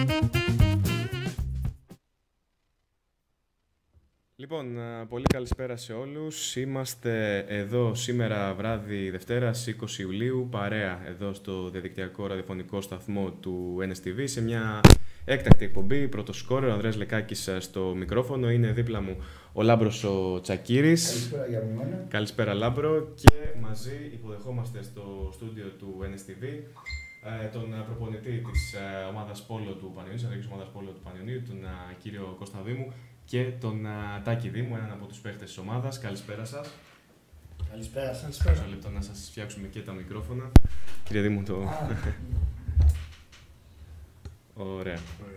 Λοιπόν, πολύ καλησπέρα σε όλους. Είμαστε εδώ σήμερα βράδυ Δευτέρας 20 Ιουλίου, παρέα εδώ στο διαδικτυακό ραδιοφωνικό σταθμό του NSTV, σε μια έκτακτη εκπομπή. Πρωτοσκόρερ, ο Ανδρέας Λεκάκης στο μικρόφωνο, είναι δίπλα μου ο Λάμπρος ο Τσακύρης. Καλησπέρα για μένα. Καλησπέρα Λάμπρο, και μαζί υποδεχόμαστε στο στούντιο του NSTV τον προπονητή της ομάδας Πόλο του Πανιωνίου, της Αθλητικής Ομάδας Πόλο του Πανιωνίου, τον κύριο Κώστα Δήμου, και τον Τάκη Δήμου, έναν από τους παίχτες της ομάδας. Καλησπέρα σας. Καλησπέρα σας. Μισό λεπτό να σας φτιάξουμε και τα μικρόφωνα. Κύριε Δήμου, το... Ωραία.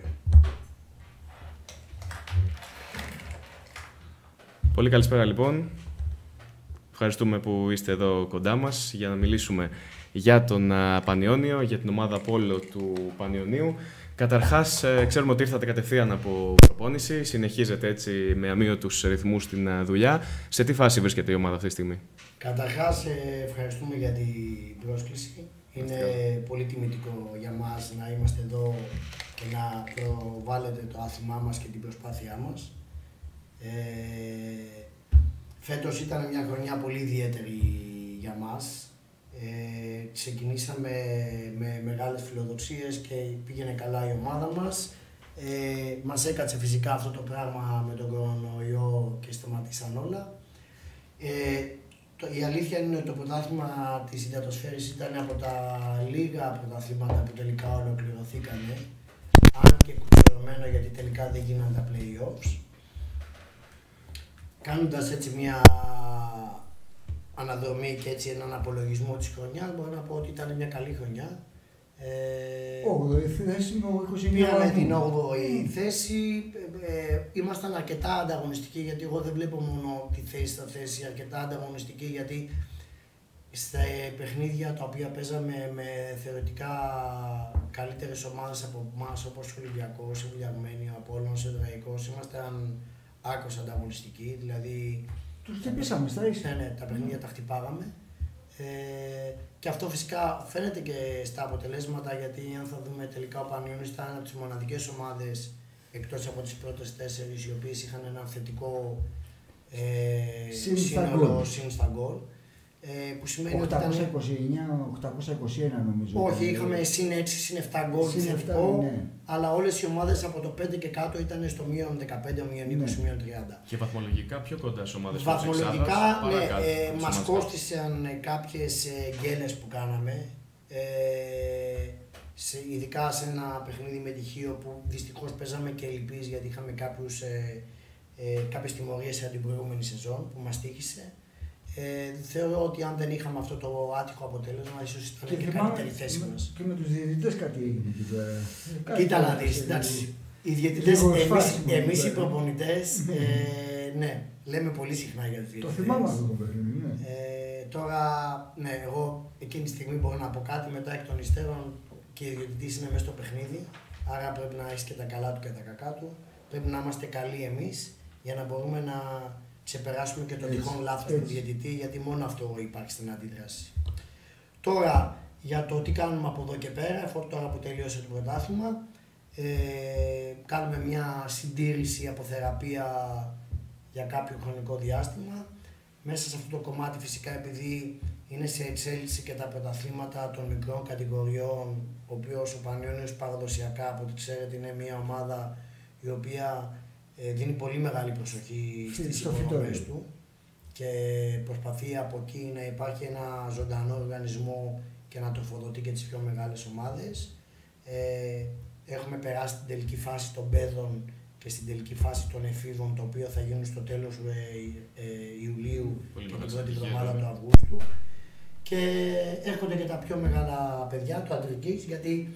Πολύ καλησπέρα λοιπόν. Ευχαριστούμε που είστε εδώ κοντά μας για να μιλήσουμε για τον Πανιώνιο, για την ομάδα Πόλο του Πανιωνίου. Καταρχάς, ξέρουμε ότι ήρθατε κατευθείαν από προπόνηση, συνεχίζετε έτσι με αμύωτους ρυθμούς την δουλειά. Σε τι φάση βρίσκεται η ομάδα αυτή τη στιγμή? Καταρχάς, ευχαριστούμε για την πρόσκληση. Είναι πολύ τιμητικό για μας να είμαστε εδώ και να προβάλλετε το άθλημά μας και την προσπάθειά μας. Φέτος ήταν μια χρονιά πολύ ιδιαίτερη για μας. Ξεκινήσαμε με μεγάλες φιλοδοξίες και πήγαινε καλά η ομάδα μας. Μας έκατσε φυσικά αυτό το πράγμα με τον κορονοϊό και σταματήσαν όλα. Η αλήθεια είναι ότι το πρωτάθλημα της υδατοσφαίρης ήταν από τα λίγα πρωταθλήματα που τελικά ολοκληρωθήκανε, αν και κουτσουρωμένο, γιατί τελικά δεν γίνανε τα play-offs. Κάνοντας έτσι μια αναδρομή και έτσι έναν απολογισμό της χρονιάς, μπορώ να πω ότι ήταν μια καλή χρονιά. 8η θέση με 29. Πήραμε την 8η θέση. Ήμασταν αρκετά ανταγωνιστικοί, γιατί εγώ δεν βλέπω μόνο τη θέση στα θέση, αρκετά ανταγωνιστικοί, γιατί στα παιχνίδια τα οποία παίζαμε με θεωρητικά καλύτερες ομάδες από εμάς, όπως ο Ολυμπιακός, ο Βουλιαγμένοι, ο Απόλλωνας, ο Εβραϊκός, ήμασταν άκρως ανταγωνιστικοί. Δηλαδή, τους χτυπήσαμε στα ίσα. Ναι, τα παιχνίδια τα χτυπάγαμε. Και αυτό φυσικά φαίνεται και στα αποτελέσματα, γιατί αν θα δούμε τελικά ο Πανιώνιος ήταν από τις μοναδικές ομάδες εκτός από τις πρώτες 4 οι οποίες είχαν ένα θετικό σύνολο συν στα γκολ. Που σημαίνει 829, 821 νομίζω. Όχι, είχαμε συν 6, συν 7 γκολ θετικό, ναι. Αλλά όλες οι ομάδες από το 5 και κάτω ήταν στο μείον 15, μείον 20, μείον 30. Και βαθμολογικά πιο κοντά στις ομάδες της βαθμολογικά, ναι, μας κόστησαν κάποιες γκέλες που κάναμε. Ειδικά σε ένα παιχνίδι με τυχείο που δυστυχώς παίζαμε και λυπείς, γιατί είχαμε κάποιες τιμωρίες από την προηγούμενη σεζόν που μας τύχησε. Θεωρώ ότι αν δεν είχαμε αυτό το άτυχο αποτέλεσμα, ίσως ήταν και καλύτερη θέση μας. Και με τους διαιτητές κάτι έγινε εκεί πέρα. Κοίτα να δεις, εντάξει. Οι διαιτητές, εμείς οι προπονητές, ναι, λέμε πολύ συχνά για τους διαιτητές. Το θυμάμαι αυτό το παιχνίδι, ναι. Τώρα, ναι, εγώ εκείνη τη στιγμή μπορώ να πω κάτι, μετά εκ των υστέρων και ο διαιτητής είναι μέσα στο παιχνίδι, άρα πρέπει να έχει και τα καλά του και τα κακά του. Πρέπει να είμαστε καλοί εμείς για να μπορούμε να ξεπεράσουμε και το τυχόν λάθος του διαιτητή, γιατί μόνο αυτό υπάρχει στην αντίδραση. Τώρα, για το τι κάνουμε από εδώ και πέρα, αφού τώρα που τελείωσε το πρωτάθλημα, κάνουμε μια συντήρηση από θεραπεία για κάποιο χρονικό διάστημα. Μέσα σε αυτό το κομμάτι φυσικά, επειδή είναι σε εξέλιξη και τα πρωταθλήματα των μικρών κατηγοριών, ο οποίος ο Πανιώνιος παραδοσιακά, από ό,τι ξέρετε, είναι μια ομάδα η οποία δίνει πολύ μεγάλη προσοχή στις υποδομές του και προσπαθεί από εκεί να υπάρχει ένα ζωντανό οργανισμό και να τροφοδοτεί και τις πιο μεγάλες ομάδες. Έχουμε περάσει την τελική φάση των παιδών και στην τελική φάση των εφήβων, το οποίο θα γίνουν στο τέλος Ιουλίου και την πρώτη εβδομάδα του Αυγούστου. Και έρχονται και τα πιο μεγάλα παιδιά του αντρικής, γιατί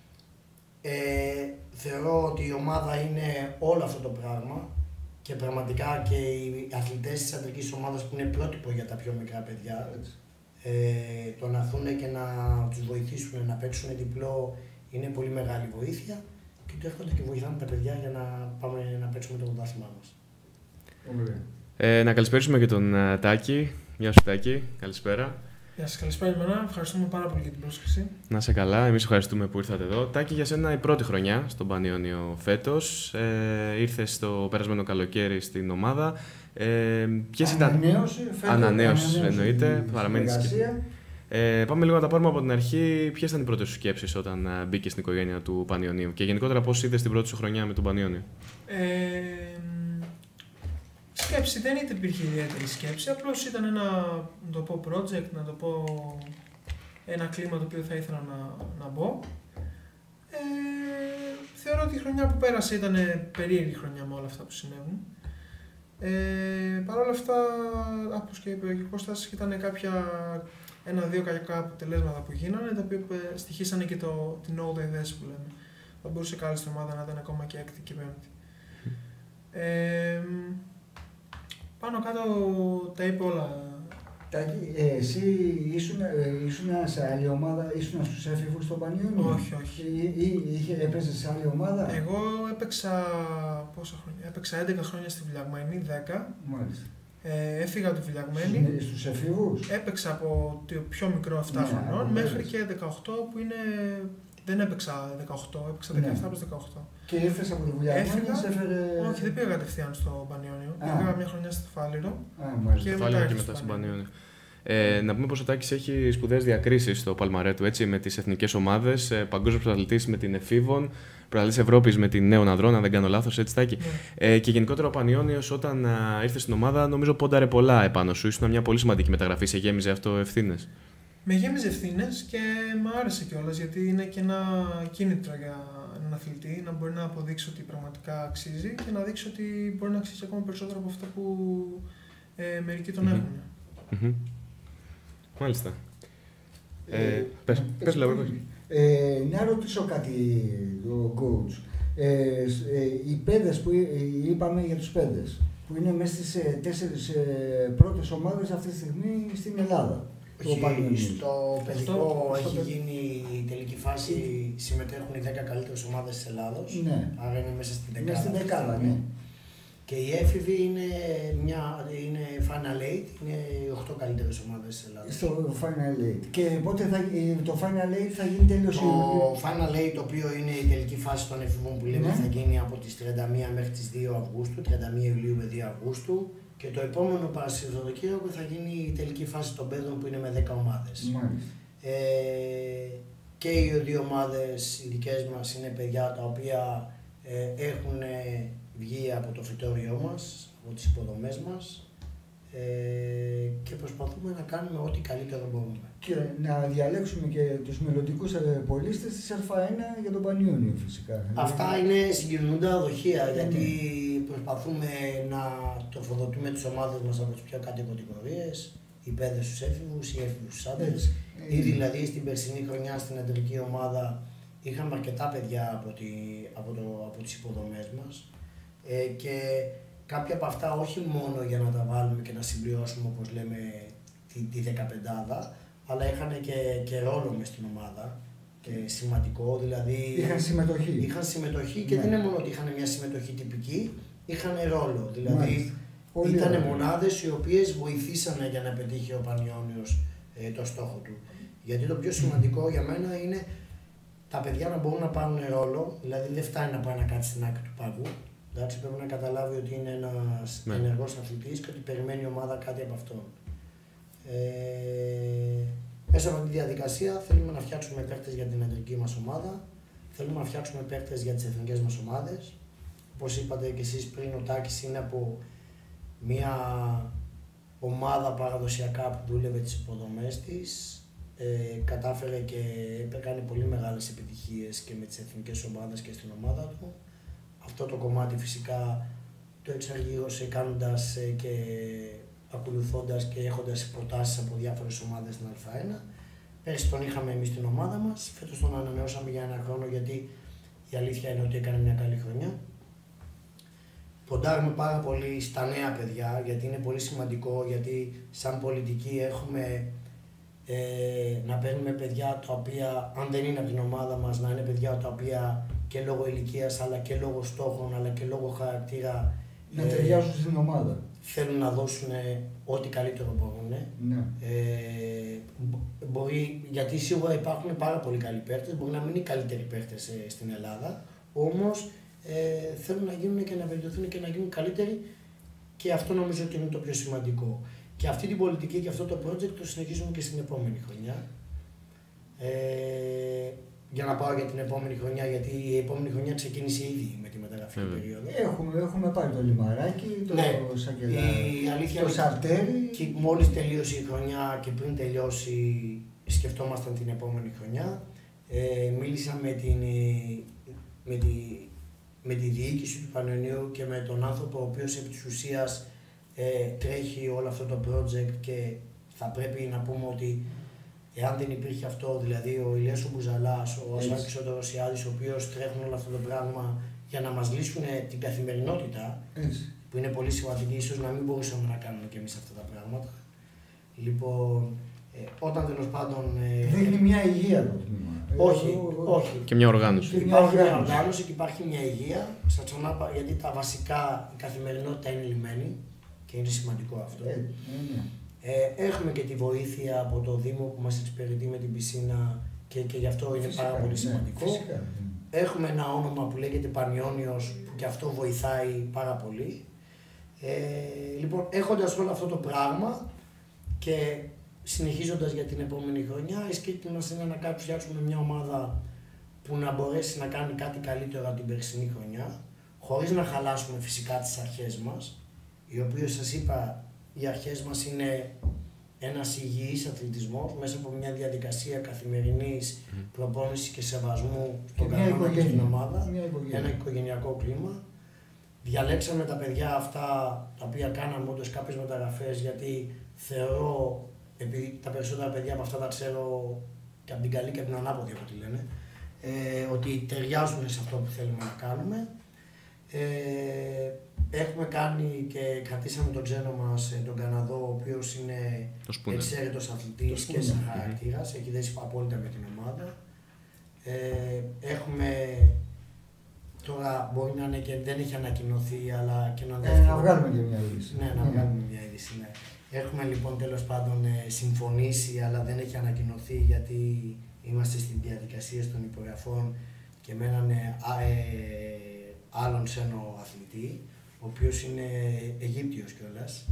θεωρώ ότι η ομάδα είναι όλο αυτό το πράγμα και πραγματικά και οι αθλητές της αντρικής ομάδας, που είναι πρότυπο για τα πιο μικρά παιδιά, το να έρθουν και να τους βοηθήσουν να παίξουν διπλό είναι πολύ μεγάλη βοήθεια, και το έρχονται και βοηθάνε τα παιδιά για να πάμε να παίξουμε το πρωτάθλημά μας. Να καλησπέρισουμε και τον Τάκη. Γεια σου Τάκη, καλησπέρα. Γεια σας, καλησπέρα εμένα. Ευχαριστούμε πάρα πολύ για την πρόσκληση. Να είσαι καλά, εμείς ευχαριστούμε που ήρθατε εδώ. Τάκη, για σένα η πρώτη χρονιά στον Πανιόνιο φέτος. Ήρθες το περασμένο καλοκαίρι στην ομάδα. Ποιες ήταν. Ανανέωση εννοείται. Παραμένεις. Πάμε λίγο να τα πάρουμε από την αρχή. Ποιες ήταν οι πρώτες σου σκέψεις όταν μπήκες στην οικογένεια του Πανιωνίου και γενικότερα πώς είδες την πρώτη σου χρονιά με τον Πανιόνιο? Σκέψη, δεν υπήρχε ιδιαίτερη σκέψη, απλώς ήταν ένα, να το πω, project, να το πω, ένα κλίμα το οποίο θα ήθελα να μπω. Θεωρώ ότι η χρονιά που πέρασε ήταν περίεργη χρονιά με όλα αυτά που συνέβουν. Παρ' όλα αυτά, όπως και είπε ο Κώστας, ήταν ένα-δύο κακά αποτελέσματα που γίνανε, τα οποία στοιχήσανε και την ode θέση που λέμε. Θα μπορούσε καλή στην ομάδα να ήταν ακόμα και έκτη και πέμπτη. Πάνω κάτω τα είπε όλα. Τάκη, εσύ ήσουν σε άλλη ομάδα, ήσουν στους έφηβους στο Πανιόνιο? Όχι. Έπαιζες σε άλλη ομάδα? Εγώ έπαιξα πόσα χρόνια? Έπαιξα 11 χρόνια στη Βιλιαγμένη, 10. Μάλιστα. Έφυγα από τη Βιλιαγμένη. Στους εφήβους? Έπαιξα από το πιο μικρό 7 χρονών μέχρι και 18 που είναι... Δεν έπαιξα 18, έπαιξα 17 προς 18. Και ήρθες από τη Βιλιαγμένη? Όχι, δεν πήγα κατευθείαν στο Πανιόνιο. Πήγα μια χρονιά στο Φάληρο. Και μετά στο Πανιόνιο. Να πούμε πως ο Τάκης έχει σπουδαίες διακρίσεις στο παλμαρέ του, έτσι, με τις εθνικές ομάδες, παγκόσμιος πρωταθλητής με την Εφήβων, πρωταθλητής Ευρώπης με την Νέων Ανδρών, αν δεν κάνω λάθος, έτσι Τάκη. Και γενικότερα ο Πανιόνιος όταν ήρθε στην ομάδα, νομίζω πόνταρε πολλά επάνω σου. Ήσουν μια πολύ σημαντική μεταγραφή, σε γέμιζε αυτό ευθύνες? Με γέμιζε ευθύνες και μου άρεσε κιόλας, γιατί είναι και ένα κίνητρο για έναν αθλητή να μπορεί να αποδείξει ότι πραγματικά αξίζει και να δείξει ότι μπορεί να αξίζει ακόμα περισσότερο από αυτά που μερικοί τον έχουν. Μάλιστα. Πες λόγω. Να ρωτήσω κάτι, ο coach. Οι παιδες που είπαμε για τους παιδες, που είναι μέσα στις 4 πρώτες ομάδες αυτή τη στιγμή στην Ελλάδα. Στο παιδικό έχει γίνει η τελική φάση, συμμετέχουν οι 10 καλύτερες ομάδες της Ελλάδος. Ναι. Άρα είναι μέσα στην δεκάδα. Μέσα στην δεκάδα, ναι. Και η έφηβη είναι Final 8, είναι οι 8 καλύτερες ομάδες της Ελλάδος. Στο Final 8. Και πότε το Final 8 θα γίνει τέλος? Το Final 8, το οποίο είναι η τελική φάση των εφηβών που λέμε, θα γίνει από τις 31 μέχρι τις 2 Αυγούστου, 31 Ιουλίου με 2 Αυγούστου. Και το επόμενο Παρασκευοκύριακο θα γίνει η τελική φάση των παιδών που είναι με 10 ομάδες. Και οι δύο ομάδες, οι δικές μας, είναι παιδιά τα οποία έχουν βγει από το φυτόριό μας, από τις υποδομές μας και προσπαθούμε να κάνουμε ό,τι καλύτερο μπορούμε. Και να διαλέξουμε και τους μελλοντικούς πολίστες της Α1 για τον Πανιόνιο φυσικά. Αυτά είναι συγκινούντα δοχεία, γιατί προσπαθούμε να τροφοδοτούμε τις ομάδες μας από τις πιο κάτω κατηγορίες, οι παιδες στους έφηβους, οι έφηβους στους άντρες. Ή δηλαδή στην περσινή χρονιά στην αντρική ομάδα είχαμε αρκετά παιδιά από τις υποδομές μας και κάποια από αυτά όχι μόνο για να τα βάλουμε και να συμπληρώσουμε, όπως λέμε, τη 15, αλλά είχαν και ρόλο μες στην ομάδα και σημαντικό, δηλαδή είχαν συμμετοχή και δεν είναι μόνο ότι είχαν μια συμμετοχή τυπική, είχαν ρόλο, δηλαδή ήταν μονάδες οι οποίες βοηθήσανε για να πετύχει ο Πανιόνιος το στόχο του. Γιατί το πιο σημαντικό για μένα είναι τα παιδιά να μπορούν να πάρουν ρόλο, δηλαδή δεν φτάνει να πάει να κάτσει στην άκρη του παγού. Εντάξει, πρέπει να καταλάβει ότι είναι ένας ενεργός αθλητής και ότι περιμένει η ομάδα κάτι από αυτόν. Μέσα από τη διαδικασία θέλουμε να φτιάξουμε παίκτες για την αντρική μας ομάδα, θέλουμε να φτιάξουμε παίκτες για τις εθνικές μας ομάδες. Όπως είπατε και εσείς πριν, ο Τάκης είναι από μια ομάδα παραδοσιακά που δούλευε τις υποδομές της. Κατάφερε και έκανε πολύ μεγάλες επιτυχίες και με τις εθνικές ομάδες και στην ομάδα του. Αυτό το κομμάτι φυσικά το εξαργύρωσε κάνοντας και ακολουθώντας και έχοντας προτάσεις από διάφορες ομάδες στην Α1. Πέρσι τον είχαμε εμείς στην ομάδα μας, φέτος τον ανανεώσαμε για ένα χρόνο, γιατί η αλήθεια είναι ότι έκανε μια καλή χρονιά. Ποντάρουμε πάρα πολύ στα νέα παιδιά, γιατί είναι πολύ σημαντικό, γιατί σαν πολιτική έχουμε να παίρνουμε παιδιά τα οποία, αν δεν είναι από την ομάδα μας, να είναι παιδιά τα οποία και λόγω ηλικίας, αλλά και λόγω στόχων, αλλά και λόγω χαρακτήρα Να ταιριάζουν στην ομάδα. Θέλουν να δώσουν ό,τι καλύτερο μπορούν. Ναι. Γιατί σίγουρα υπάρχουν πάρα πολλοί καλοί παίχτες, μπορεί να μην είναι οι καλύτεροι παίχτες στην Ελλάδα, όμως θέλουν να γίνουν και να βελτιωθούν και να γίνουν καλύτεροι, και αυτό νομίζω ότι είναι το πιο σημαντικό. Και αυτή την πολιτική και αυτό το project το συνεχίζουμε και στην επόμενη χρονιά. Για να πάω για την επόμενη χρονιά, γιατί η επόμενη χρονιά ξεκίνησε ήδη με τη μεταγραφική περίοδο. Έχουμε πάρει το Λιμαράκι, το Σακελάρη, το Σαρτέρι. Και μόλις τελείωσε η χρονιά και πριν τελειώσει, σκεφτόμασταν την επόμενη χρονιά. Μίλησα με τη διοίκηση του Πανιωνίου και με τον άνθρωπο ο οποίος επί της ουσίας τρέχει όλο αυτό το project, και θα πρέπει να πούμε ότι εάν δεν υπήρχε αυτό, δηλαδή ο Ηλίας ο Μπουζαλάς, ο Ασάκης ο Δωροσιάδης, ο οποίος τρέχουν όλο αυτό το πράγμα για να μας λύσουν την καθημερινότητα, που είναι πολύ σημαντική, ίσως να μην μπορούσαμε να κάνουμε κι εμείς αυτά τα πράγματα. Λοιπόν, όταν τέλος πάντων... Δείχνει μια υγεία το τμήμα. Όχι. Και μια οργάνωση. Υπάρχει μια οργάνωση και υπάρχει μια υγεία, γιατί τα βασικά, η καθημερινότητα είναι λυμμένη και είναι σημαντικό αυτό. Έχουμε και τη βοήθεια από το Δήμο που μας εξυπηρετεί με την πισίνα, και γι' αυτό είναι πάρα πολύ σημαντικό. Φυσικά. Έχουμε ένα όνομα που λέγεται Πανιώνιος, που και αυτό βοηθάει πάρα πολύ. Λοιπόν, έχοντας όλο αυτό το πράγμα και συνεχίζοντας για την επόμενη χρονιά, η σκέψη μας είναι να φτιάξουμε μια ομάδα που να μπορέσει να κάνει κάτι καλύτερο από την περσινή χρονιά, χωρίς να χαλάσουμε φυσικά τις αρχές μας, οι οποίες σας είπα, οι αρχές μας είναι ένας υγιής αθλητισμός μέσα από μια διαδικασία καθημερινής προπόνησης και σεβασμού στον κανόνα και στην ομάδα, ένα οικογενειακό κλίμα. Διαλέξαμε τα παιδιά αυτά, τα οποία κάναμε όντως κάποιες μεταγραφές, γιατί θεωρώ, επειδή τα περισσότερα παιδιά από αυτά τα ξέρω και από την καλή και από την ανάποδη, από ό,τι λένε, ότι ταιριάζουν σε αυτό που θέλουμε να κάνουμε. Έχουμε κάνει και κρατήσαμε τον ξένο μας, τον Καναδό, ο οποίος είναι εξαίρετος αθλητής και σαν χαρακτήρας, έχει δέσει απόλυτα με την ομάδα. Έχουμε, τώρα μπορεί να είναι και δεν έχει ανακοινωθεί, αλλά και να δεύτερο. Να βγάλουμε και μια είδηση. Ναι, να βγάλουμε μια είδηση, ναι. Έχουμε λοιπόν τέλος πάντων συμφωνήσει, αλλά δεν έχει ανακοινωθεί, γιατί είμαστε στην διαδικασία των υπογραφών και με έναν άλλον ξένο αθλητή, ο οποίος είναι Αιγύπτιος κιόλας.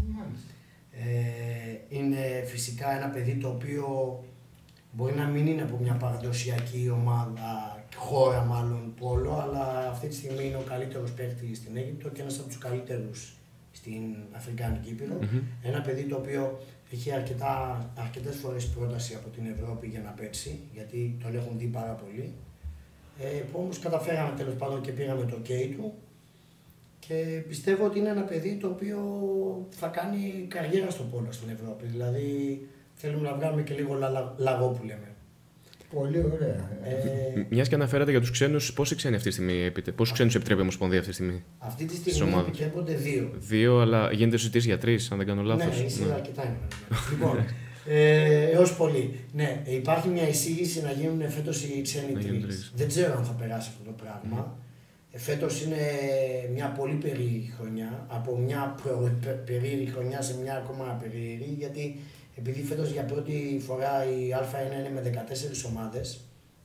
Είναι φυσικά ένα παιδί το οποίο μπορεί να μην είναι από μια παραδοσιακή ομάδα, χώρα μάλλον πόλο, αλλά αυτή τη στιγμή είναι ο καλύτερος παίκτης στην Αίγυπτο και ένας από τους καλύτερους στην Αφρικάνικη Ήπειρο. Ένα παιδί το οποίο έχει αρκετές φορές πρόταση από την Ευρώπη για να παίξει, γιατί τον έχουν δει πάρα πολύ. Που όμως καταφέραμε τέλος πάντων και πήραμε το OK του, και πιστεύω ότι είναι ένα παιδί το οποίο θα κάνει καριέρα στο πόλο στην Ευρώπη. Δηλαδή θέλουμε να βγάλουμε και λίγο λαγό που λέμε. Πολύ ωραία. Μιας και αναφέρατε για τους ξένους, πόσοι ξένοι αυτή τη στιγμή, πόσους ξένους επιτρέπει η Ομοσπονδία αυτή τη στιγμή? Αυτή τη στιγμή επιτρέπονται 2. 2, αλλά γίνεται συζήτηση για 3, αν δεν κάνω λάθος. Ναι, είσαι αρκετά ενημερωμένος. Λοιπόν, έως πολύ. Ναι, υπάρχει μια εισήγηση να γίνουν φέτος οι ξένοι 3. Δεν ξέρω αν θα περάσει αυτό το πράγμα. Φέτος είναι μια πολύ περίεργη χρονιά, από μια περίεργη χρονιά σε μια ακόμα περίεργη, γιατί επειδή φέτος για πρώτη φορά η Α1 είναι με 14 ομάδες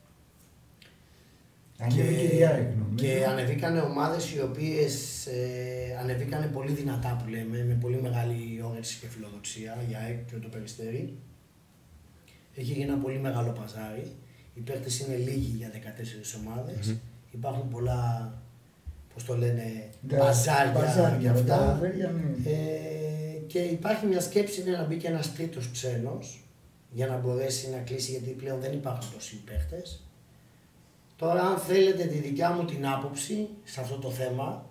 και ανεβήκανε ομάδες οι οποίες ανεβήκανε πολύ δυνατά που λέμε, με πολύ μεγάλη όρεξη και φιλοδοξία, η ΑΕΚ και το Περιστέρι. Έχει γίνει ένα πολύ μεγάλο παζάρι, οι παίκτες είναι λίγοι για 14 ομάδες. Υπάρχουν πολλά, πώς το λένε, μπαζάρια και αυτά. Και υπάρχει μια σκέψη να μπει και ένας τρίτος ξένος για να μπορέσει να κλείσει, γιατί πλέον δεν υπάρχουν τόσοι παίχτες. Τώρα, αν θέλετε τη δικιά μου την άποψη σε αυτό το θέμα,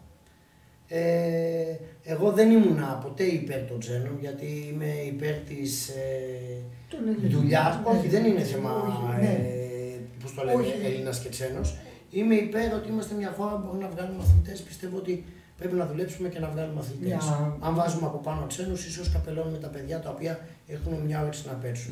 εγώ δεν ήμουνα ποτέ υπέρ των ξένων, γιατί είμαι υπέρ της δουλειάς. Όχι, δεν είναι θέμα, πώς το λένε, Έλληνας και ξένος. Είμαι υπέρ ότι είμαστε μια χώρα που μπορούμε να βγάλουμε αθλητές. Πιστεύω ότι πρέπει να δουλέψουμε και να βγάλουμε αθλητές. Αν βάζουμε από πάνω ξένους, ίσως καπελώνουμε τα παιδιά τα οποία έχουν μια όρεξη να παίξουν.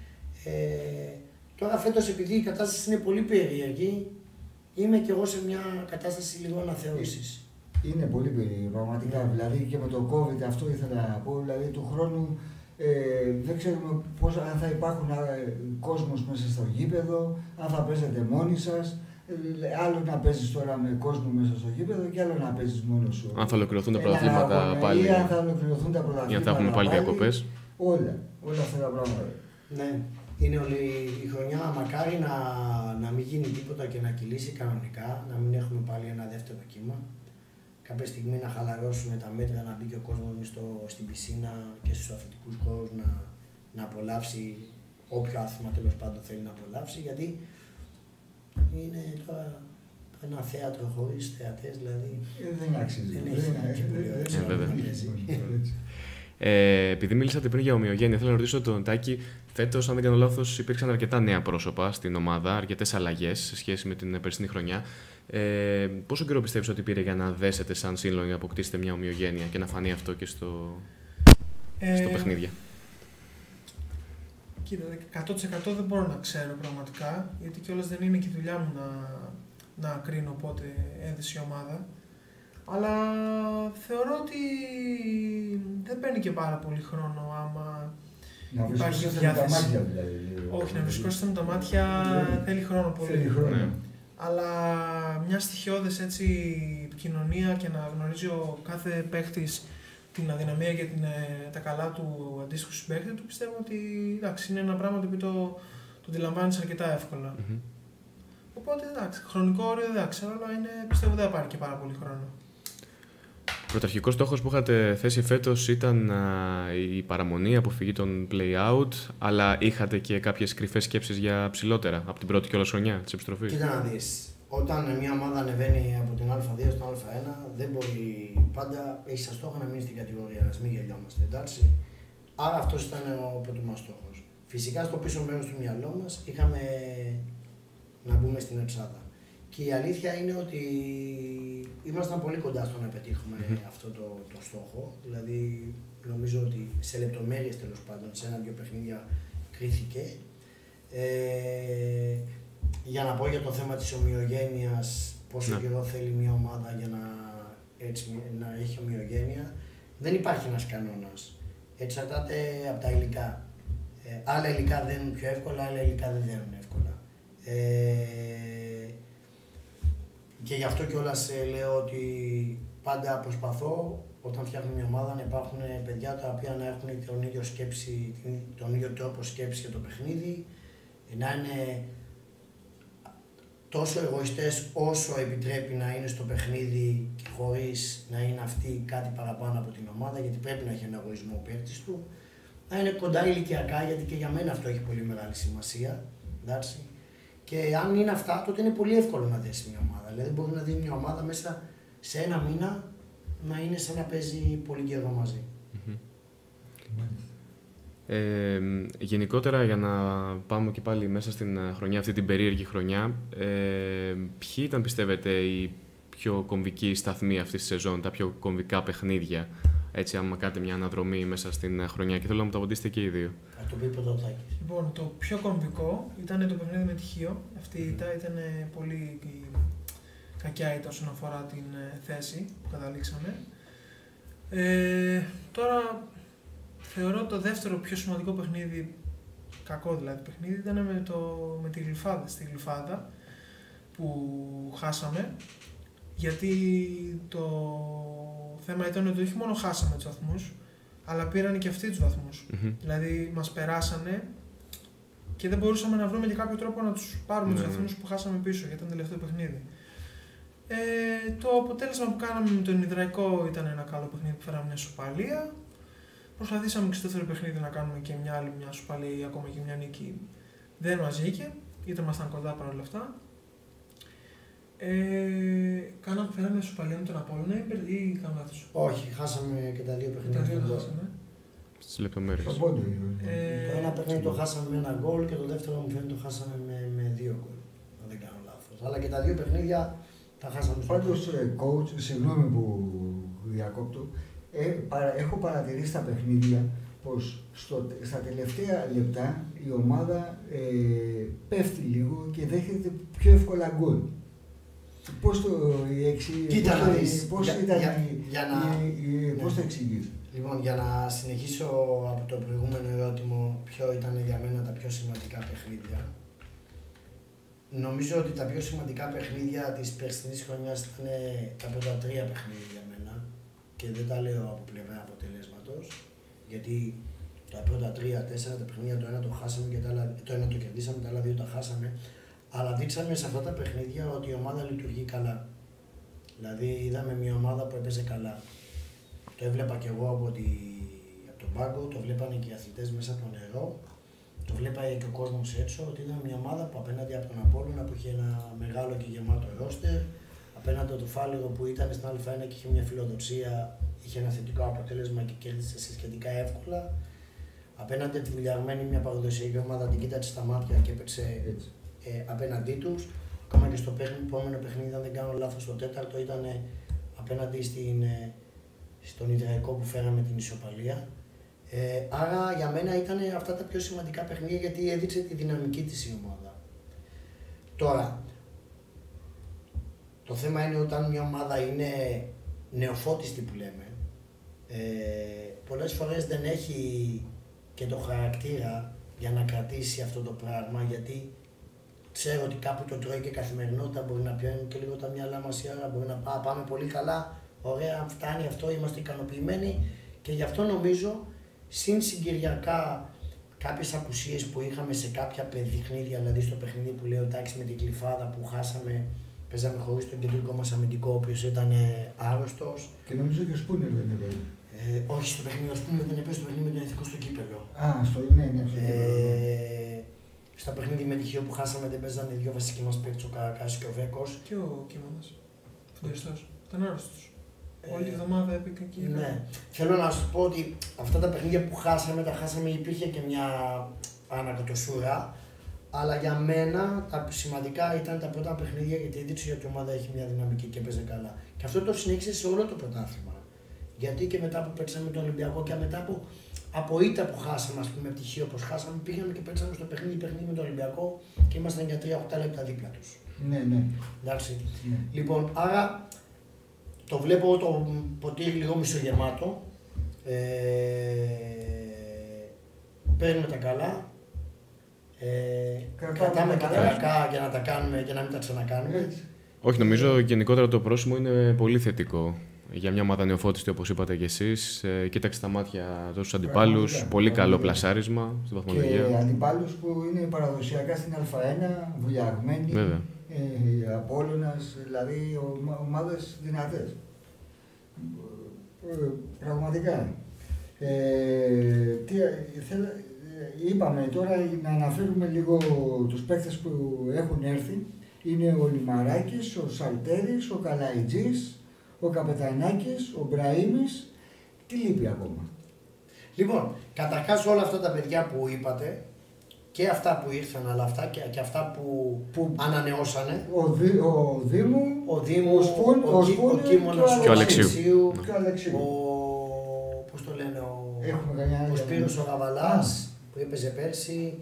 Τώρα φέτος, επειδή η κατάσταση είναι πολύ περίεργη, είμαι κι εγώ σε μια κατάσταση λίγο αναθεώρησης. Είναι πολύ περίεργο, πραγματικά. Δηλαδή και με το COVID αυτό ήθελα να πω. Δηλαδή του χρόνου δεν ξέρουμε αν θα υπάρχουν κόσμος μέσα στο γήπεδο, αν θα παίζετε μόνοι σας. Άλλο να παίζεις τώρα με κόσμο μέσα στο γήπεδο και άλλο να παίζεις μόνος σου. Αν θα ολοκληρωθούν τα πρωταθλήματα πάλι. Ή αν θα ολοκληρωθούν τα πρωταθλήματα. Ή αν θα έχουμε πάλι διακοπές. Όλα αυτά τα πράγματα. Ναι, είναι όλη η χρονιά. Μακάρι να μην γίνει τίποτα και να κυλήσει κανονικά, να μην έχουμε πάλι ένα δεύτερο κύμα. Κάποια στιγμή να χαλαρώσουν τα μέτρα, να μπει και ο κόσμος στην πισίνα και στους αθλητικούς χώρους να απολαύσει όποιο άθλημα τέλος πάντων θέλει να απολαύσει. Γιατί είναι τώρα ένα θέατρο χωρίς θεατές, δηλαδή. Δεν αξίζει. Δεν έχει πολύ ωραίο. Επειδή μιλήσατε πριν για ομοιογένεια, θέλω να ρωτήσω τον Τάκη. Φέτος, αν δεν κάνω λάθος, υπήρξαν αρκετά νέα πρόσωπα στην ομάδα, αρκετές αλλαγές σε σχέση με την περσινή χρονιά. Πόσο καιρό πιστεύεις ότι πήρε για να δέσετε σαν σύνολο να αποκτήσετε μια ομοιογένεια και να φανεί αυτό και στο παιχνίδια? Κοίτα, 100% δεν μπορώ να ξέρω πραγματικά, γιατί κιόλας δεν είναι και η δουλειά μου να κρίνω πότε έδεσε η ομάδα. Αλλά θεωρώ ότι δεν παίρνει και πάρα πολύ χρόνο άμα υπάρχει διάθεση. Τα μάτια, δηλαδή. Όχι, να βρισκόσαστε με τα μάτια θέλει χρόνο πολύ. Θέλει χρόνο. Ναι. Αλλά μια στοιχειώδες επικοινωνία και να γνωρίζει ο κάθε παίχτης την αδυναμία και τα καλά του αντίστοιχου συμπαίχτη του, πιστεύω ότι εντάξει, είναι ένα πράγμα το οποίο το αντιλαμβάνεις αρκετά εύκολα. Mm-hmm. Οπότε εντάξει, χρονικό όριο δεν ξέρω, αλλά πιστεύω δεν θα πάρει και πάρα πολύ χρόνο. Πρωταρχικός στόχος που είχατε θέσει φέτος ήταν η παραμονή, η αποφυγή των play-out, αλλά είχατε και κάποιες κρυφές σκέψεις για ψηλότερα από την πρώτη κιόλας χρονιά της επιστροφής? Κοίτα να δεις, όταν μια ομάδα ανεβαίνει από την Α2 στο Α1, δεν μπορεί πάντα, έχει σαν στόχο να μείνει στην κατηγορία, να μην γελιόμαστε, εντάξει. Άρα αυτός ήταν ο πρώτος μας στόχος. Φυσικά στο πίσω μέρος του μυαλό μας είχαμε να μπούμε στην Εξάδα. Και η αλήθεια είναι ότι ήμασταν πολύ κοντά στο να πετύχουμε αυτό το στόχο. Δηλαδή, νομίζω ότι σε λεπτομέρειες τέλος πάντων, σε ένα-δύο παιχνίδια κρίθηκε. Για να πω για το θέμα της ομοιογένειας, πόσο καιρό θέλει μια ομάδα για να έχει ομοιογένεια, δεν υπάρχει ένας κανόνας. Εξαρτάται από τα υλικά. Άλλα υλικά δένουν πιο εύκολα, άλλα υλικά δεν δένουν εύκολα. Και γι' αυτό κιόλας λέω ότι πάντα προσπαθώ όταν φτιάχνω μια ομάδα να υπάρχουν παιδιά τα οποία να έχουν τον ίδιο τρόπο σκέψη για το παιχνίδι, να είναι τόσο εγωιστές όσο επιτρέπει να είναι στο παιχνίδι και χωρίς να είναι αυτοί κάτι παραπάνω από την ομάδα, γιατί πρέπει να έχει ένα εγωισμό ο παίκτης του, να είναι κοντά ηλικιακά, γιατί και για μένα αυτό έχει πολύ μεγάλη σημασία. Εντάξει. Και αν είναι αυτά, τότε είναι πολύ εύκολο να δέσει μια ομάδα. Δηλαδή, μπορεί να δει μια ομάδα μέσα σε ένα μήνα να είναι σαν να παίζει πολύ καιρό μαζί. Γενικότερα, για να πάμε και πάλι μέσα στην χρονιά, αυτή την περίεργη χρονιά, ποιοι ήταν, πιστεύετε, οι πιο κομβικοί σταθμοί αυτής της σεζόν, τα πιο κομβικά παιχνίδια, έτσι, άμα κάνετε μια αναδρομή μέσα στην χρονιά, και θέλω να μου το απαντήσετε και οι δύο. Θα το πει Πρωτοτάκης. Λοιπόν, το πιο κομβικό ήταν το παιχνίδι με τη Χίο. Αυτή η ήττα ήταν πολύ κακιά ήττα όσον αφορά την θέση που καταλήξαμε. Τώρα θεωρώ το δεύτερο πιο σημαντικό παιχνίδι, κακό δηλαδή παιχνίδι, ήταν με τη Γλυφάδα, στη Γλυφάδα που χάσαμε, γιατί το θέμα ήταν ότι όχι μόνο χάσαμε τους βαθμούς, αλλά πήραν και αυτοί τους βαθμούς. Δηλαδή μας περάσανε και δεν μπορούσαμε να βρούμε και κάποιο τρόπο να τους πάρουμε τους βαθμούς που χάσαμε πίσω, γιατί ήταν τελευταίο παιχνίδι. Το αποτέλεσμα που κάναμε με τον Ιδραϊκό ήταν ένα καλό παιχνίδι που φέραμε μια σοπαλία. Προσπαθήσαμε και στο δεύτερο παιχνίδι να κάνουμε και μια άλλη μια σοπαλία ή ακόμα και μια νίκη. Δεν μας βγήκε, γιατί ήμασταν κοντά παρόλα αυτά. Φέραμε μια σοπαλία με τον Απόλλωνα ή κάνουμε λάθος? Όχι, χάσαμε και τα δύο παιχνίδια. Τα δύο τα χάσαμε. Στις λεπτομέρειες. Το ένα παιχνίδι το χάσαμε με ένα γκολ και το δεύτερο μου φαίνεται το χάσαμε με 2 γκολ. Αν δεν κάνω λάθος. Αλλά και τα δύο παιχνίδια τα χάσαμε. Πάντως, coach, συγγνώμη που διακόπτω, έχω παρατηρήσει στα παιχνίδια πως στα τελευταία λεπτά η ομάδα πέφτει λίγο και δέχεται πιο εύκολα γκολ. Πώς το εξηγείς? Λοιπόν, για να συνεχίσω από το προηγούμενο ερώτημα, ποιο ήταν για μένα τα πιο σημαντικά παιχνίδια. Νομίζω ότι τα πιο σημαντικά παιχνίδια της περσινής χρονιάς ήταν τα πρώτα 3 παιχνίδια για μένα και δεν τα λέω από πλευρά αποτελέσματος, γιατί τα πρώτα 3-4 τα παιχνίδια, το ένα το χάσαμε και το ένα το κερδίσαμε, τα άλλα 2 τα χάσαμε, αλλά δείξαμε σε αυτά τα παιχνίδια ότι η ομάδα λειτουργεί καλά. Δηλαδή είδαμε μια ομάδα που έπαιζε καλά. Το έβλεπα και εγώ από τον πάγκο, το βλέπανε και οι αθλητές μέσα από το νερό. Το βλέπανε και ο κόσμος έξω, ότι ήταν μια ομάδα που απέναντι από τον Απόλλωνα που είχε ένα μεγάλο και γεμάτο ρόστερ, απέναντι από το Φάληρο που ήταν στην Α1 και είχε μια φιλοδοξία, είχε ένα θετικό αποτέλεσμα και κέρδισε σχετικά εύκολα. Απέναντι από τη Βουλιαγμένη, μια παραδοσιακή ομάδα, την κοίταξε στα μάτια και έπαιξε απέναντί τους. Ακόμα και στο επόμενο παιχνίδι, αν δεν κάνω λάθος, το τέταρτο ήταν απέναντι στον Ιδραϊκό που φέραμε την ισοπαλία. Άρα για μένα ήταν αυτά τα πιο σημαντικά παιχνίδια γιατί έδειξε τη δυναμική της η ομάδα. Τώρα, το θέμα είναι όταν μια ομάδα είναι νεοφώτιστη που λέμε, πολλές φορές δεν έχει και το χαρακτήρα για να κρατήσει αυτό το πράγμα, γιατί ξέρω ότι κάπου το τρώει και καθημερινότητα, μπορεί να πιάνει και λίγο τα μυαλά μας η ώρα, μπορεί να πάμε πολύ καλά, ωραία, φτάνει αυτό, είμαστε ικανοποιημένοι και γι' αυτό νομίζω συν συγκυριακά κάποιες απουσίες που είχαμε σε κάποια παιχνίδια, δηλαδή στο παιχνίδι που λέω εντάξει με την Κλιφάδα που χάσαμε, παίζαμε χωρίς τον κεντρικό μας αμυντικό, ο οποίος ήταν άρρωστος. Και νομίζω και ο Σπούνερ δεν έπαιζε. Όχι στο παιχνίδι, ο Σπούνερ δεν έπαιζε στο παιχνίδι με τον Εθνικό στο κύπελλο. Ναι, στο κύπελλο. Στα παιχνίδι με τυχαίο που χάσαμε δεν παίζανε οι 2 βασικοί μας παίκτες, ο Καρακάς και ο Βέκος. Και ο Κίμωνας, φωτοριστός, ήταν άρρωστος. Όλη τη εβδομάδα έπαιξε εκεί. Ναι. Θέλω να σου πω ότι αυτά τα παιχνίδια που χάσαμε, υπήρχε και μια ανακατοσούρα. Αλλά για μένα τα σημαντικά ήταν τα πρώτα παιχνίδια γιατί έδειξε ότι η ομάδα έχει μια δυναμική και παίζει καλά. Και αυτό το συνέχισε σε όλο το πρωτάθλημα. Γιατί και μετά που παίξαμε τον Ολυμπιακό και μετά από ήττα που χάσαμε, ας πούμε, πτυχίο όπως χάσαμε, πήγαμε και παίξαμε στο παιχνίδι με τον Ολυμπιακό και ήμασταν για 3-8 λεπτά δίπλα τους. Ναι. Εντάξει. Ναι. Λοιπόν, άρα το βλέπω το ποτήρι λίγο μισογεμάτο. Παίρνουμε τα καλά. Κρατάμε και τα κακά για να τα κάνουμε και να μην τα ξανακάνουμε. Όχι, νομίζω γενικότερα το πρόσημο είναι πολύ θετικό. Για μια ομάδα νεοφώτιστη, όπως είπατε κι εσείς, κοίταξε τα μάτια τους αντιπάλους, πολύ καλό πλασάρισμα στη βαθμολογία. Και αντιπάλους που είναι παραδοσιακά στην Α1, βουλιαγμένοι, Απόλλωνας, δηλαδή ομάδες δυνατές. Πραγματικά. Είπαμε τώρα να αναφέρουμε λίγο τους παίκτες που έχουν έρθει. Είναι ο Λιμαράκης, ο Σαλτέρης, ο Καλαϊτζής, ο Καπετανάκης, ο Μπραήμης. Τι λείπει ακόμα? Λοιπόν, καταρχάς όλα αυτά τα παιδιά που είπατε, και αυτά που ήρθαν, αλλά αυτά και αυτά που ανανεώσανε. Ο Δήμου, ο Κίμωνας, και ο Αλεξίου. Πώς το λένε, ο Σπύρος ο Γαβαλάς που έπαιζε πέρσι,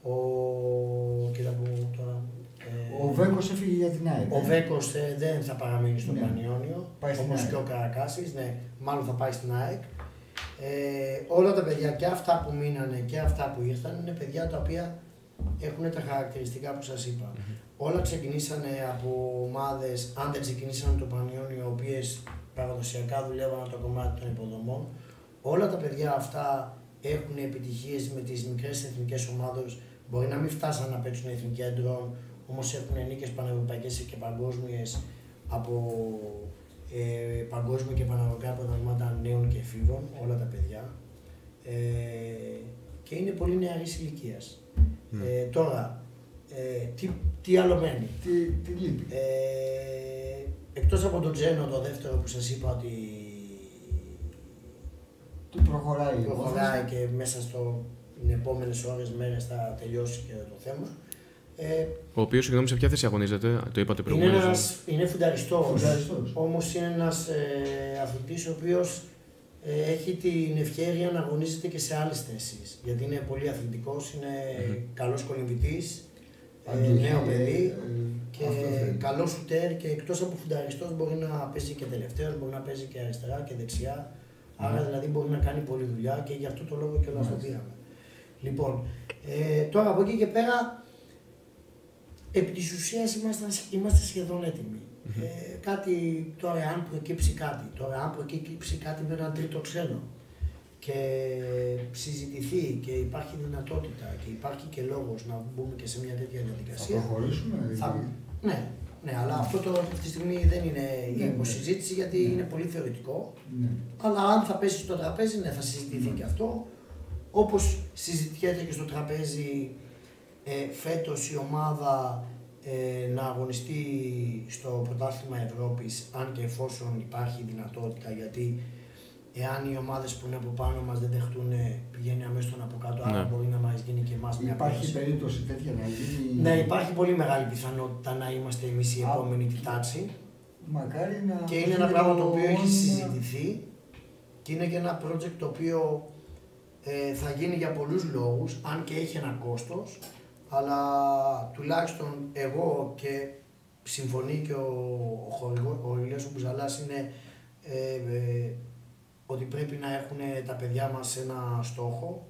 ο Βέκος έφυγε για την ΑΕΚ. Ο Βέκος δεν θα παραμείνει στο Πανιόνιο, όπως και ο Καρακάσης, μάλλον θα πάει στην ΑΕΚ. Όλα τα παιδιά, και αυτά που μείνανε και αυτά που ήρθαν, είναι παιδιά τα οποία έχουν τα χαρακτηριστικά που σας είπα. Όλα ξεκινήσανε από ομάδες, αν δεν ξεκινήσανε το Πανιόνιο, οι οποίες παραδοσιακά δουλεύαν το κομμάτι των υποδομών. Όλα τα παιδιά αυτά έχουν επιτυχίες με τις μικρές εθνικές ομάδες. Μπορεί να μην φτάσαν να παίξουν εθνική έντρων, όμως έχουν νίκες πανευρωπαϊκές και παγκόσμιες από παγκόσμια και πανευρωπαϊκά πρωταθλήματα νέων και εφήβων, όλα τα παιδιά. Και είναι πολύ νεαρής ηλικίας. Τώρα, τι άλλο μένει? Τι λείπει? Εκτός από τον Τζένο, το δεύτερο που σας είπα ότι προχωράει και μέσα στις επόμενες ώρες, μέρες θα τελειώσει και το θέμα. Ο οποίος, συγγνώμη, σε ποια θέση αγωνίζεται, το είπατε προηγουμένως? Είναι φουνταριστός. Όμως είναι ένας αθλητής ο οποίος έχει την ευκαιρία να αγωνίζεται και σε άλλες θέσεις. Γιατί είναι πολύ αθλητικός, είναι καλός κολυμβητής, νέο παιδί και καλό σουτέρ και εκτός από φουνταριστός μπορεί να παίζει και τελευταίος, μπορεί να παίζει και αριστερά και δεξιά. Άρα δηλαδή μπορεί να κάνει πολλή δουλειά και γι' αυτό το λόγο και όλα το πήραμε. Λοιπόν, τώρα από εκεί και πέρα, επί της ουσίας είμαστε σχεδόν έτοιμοι. Κάτι τώρα, αν προκύψει κάτι με έναν τρίτο ξένο και συζητηθεί και υπάρχει δυνατότητα και υπάρχει και λόγος να μπούμε και σε μια τέτοια διαδικασία. Θα προχωρήσουμε, Ναι, αλλά αυτό αυτή τη στιγμή δεν είναι η υποσυζήτηση γιατί είναι πολύ θεωρητικό. Αλλά αν θα πέσει στο τραπέζι, θα συζητηθεί και αυτό. Όπως συζητιέται και στο τραπέζι φέτος η ομάδα να αγωνιστεί στο πρωτάθλημα Ευρώπης, αν και εφόσον υπάρχει δυνατότητα, γιατί εάν οι ομάδες που είναι από πάνω μας δεν δεχτούν, πηγαίνει αμέσως στον από κάτω, άρα μπορεί να μας γίνει και εμάς μια Υπάρχει πίεση. περίπτωση τέτοια να γίνει? Ναι, υπάρχει πολύ μεγάλη πιθανότητα να είμαστε εμείς οι επόμενοι τη τάξη. Μακάρι να... Και είναι ένα πράγμα το οποίο έχει συζητηθεί και είναι και ένα project το οποίο θα γίνει για πολλούς λόγους, αν και έχει ένα κόστος, αλλά τουλάχιστον εγώ και συμφωνεί και ο Ηλίας ο Μπουζαλάς είναι ότι πρέπει να έχουν τα παιδιά μας ένα στόχο.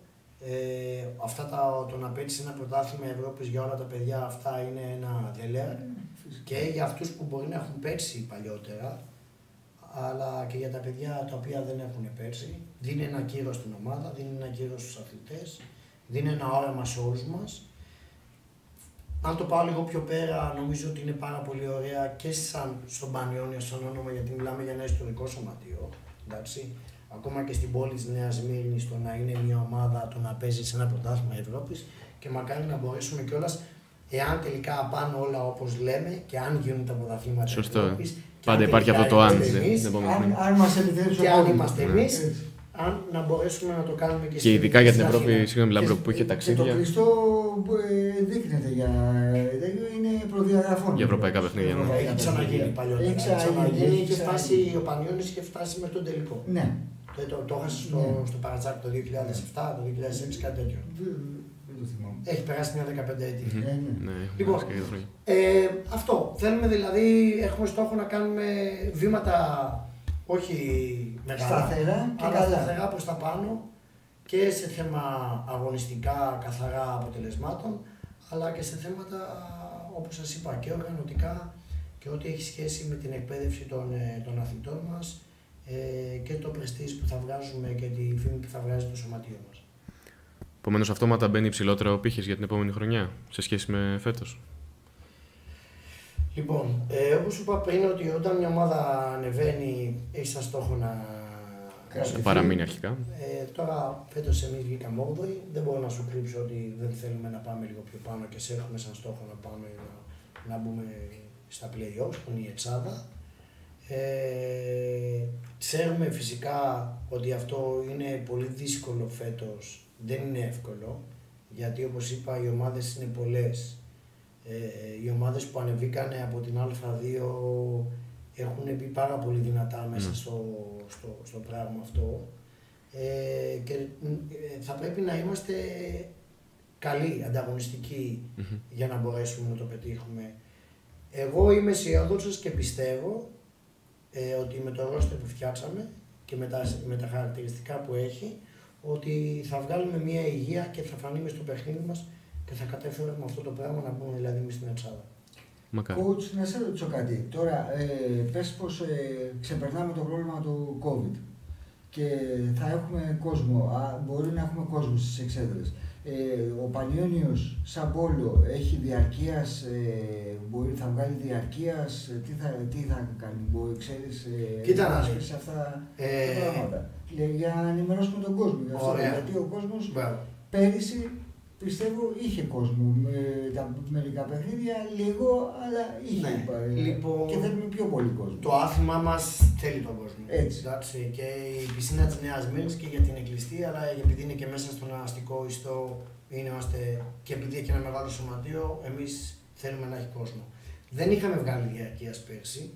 Το να παίξει ένα πρωτάθλημα Ευρώπης για όλα τα παιδιά αυτά είναι ένα δελεάρ και για αυτούς που μπορεί να έχουν παίξει παλιότερα, αλλά και για τα παιδιά τα οποία δεν έχουν παίξει. Δίνει ένα κύρος στην ομάδα, δίνει ένα κύρος στους αθλητές, δίνει ένα όραμα σε όλους μας. Αν το πάω λίγο πιο πέρα, νομίζω ότι είναι πάρα πολύ ωραία και στον Πανιόνιο, σαν όνομα, γιατί μιλάμε για ένα ιστορικό σωματείο. Εντάξει. Ακόμα και στην πόλη της Νέας Σμύρνης, το να είναι μια ομάδα, το να παίζει σε ένα πρωτάθλημα Ευρώπης και μακάρι να μπορέσουμε κιόλας, εάν τελικά πάνε όλα όπως λέμε και αν γίνουν τα πρωταθλήματα Ευρώπης. Πάντα υπάρχει αυτό το αν. Αν μας επιτρέψει και αν είμαστε εμείς, αν να μπορέσουμε να το κάνουμε και και ειδικά για την Ευρώπη, συγγνώμη Λάμπρο, που είχε ταξίδια. Και το κλειστό δείχνεται είναι προδιαγραφών. Για ευρωπαϊκά παιχνίδια. Έχει ξαναγίνει παλιότερα. Έχει φτάσει, ο Πανιώνης είχε φτάσει με τον τελικό. Ναι. Το έχασε στο Παρατσάκ το 2007, το 2006, κάτι τέτοιο. Δεν το θυμάμαι. Έχει περάσει μια 15 ετία. Ναι, λοιπόν, αυτό. Θέλουμε δηλαδή, έχουμε στόχο να κάνουμε βήματα όχι μεγάλα, σταθερά και αλλά καλά. σταθερά προς τα πάνω και σε θέμα αγωνιστικά καθαρά αποτελεσμάτων, αλλά και σε θέματα, όπως σας είπα, και οργανωτικά και ό,τι έχει σχέση με την εκπαίδευση των αθλητών μας και το πρεστίζ που θα βγάζουμε και τη φήμη που θα βγάζει το σωματείο μας. Επομένως, αυτόματα μπαίνει υψηλότερο ο πύχης για την επόμενη χρονιά σε σχέση με φέτος. Λοιπόν, όπως σου είπα πριν, ότι όταν μια ομάδα ανεβαίνει, έχει σαν στόχο να παραμείνει αρχικά. Τώρα, φέτος εμείς βγήκαμε 8η. Δεν μπορώ να σου κρύψω ότι δεν θέλουμε να πάμε λίγο πιο πάνω και σε έχουμε σαν στόχο να πάμε να μπούμε στα play-offs, που είναι η Εξάδα. Ξέρουμε φυσικά ότι αυτό είναι πολύ δύσκολο φέτος, δεν είναι εύκολο, γιατί όπως είπα οι ομάδες είναι πολλές. Οι ομάδες που ανεβήκανε από την Α2 έχουν μπει πάρα πολύ δυνατά μέσα στο πράγμα αυτό και θα πρέπει να είμαστε καλοί, ανταγωνιστικοί για να μπορέσουμε να το πετύχουμε. Εγώ είμαι αισιόδοξος και πιστεύω ότι με το ρόστερ που φτιάξαμε και με τα χαρακτηριστικά που έχει, ότι θα βγάλουμε μια υγεία και θα φανεί μες στο παιχνίδι μας και θα καταφέρουμε αυτό το πράγμα να μπούμε δηλαδή εμείς στην Εξάδα. Coach, να σε ρωτήσω κάτι. Τώρα, πες πως ξεπερνάμε το πρόβλημα του COVID και θα έχουμε κόσμο, μπορεί να έχουμε κόσμο στις εξέδρες. Ο Πανιώνιος σαν πόλο έχει διαρκείας, θα βγάλει διαρκείας, τι θα κάνει, ξέρεις, σε αυτά τα πράγματα. Για να ενημερώσουμε τον κόσμο. Γιατί ο κόσμος πέρυσι πιστεύω είχε κόσμο. Τα μερικά παιχνίδια λίγο, αλλά είχε. Ναι. Λοιπόν, και θέλουμε πιο πολύ κόσμο. Το άθλημα μας θέλει τον κόσμο. Έτσι. Εντάξει, και η πισίνα της Νέας Σμύρνης και γιατί είναι κλειστή, αλλά επειδή είναι και μέσα στον αστικό ιστό, και επειδή έχει ένα μεγάλο σωματείο, εμείς θέλουμε να έχει κόσμο. Δεν είχαμε βγάλει διαρκείας πέρσι.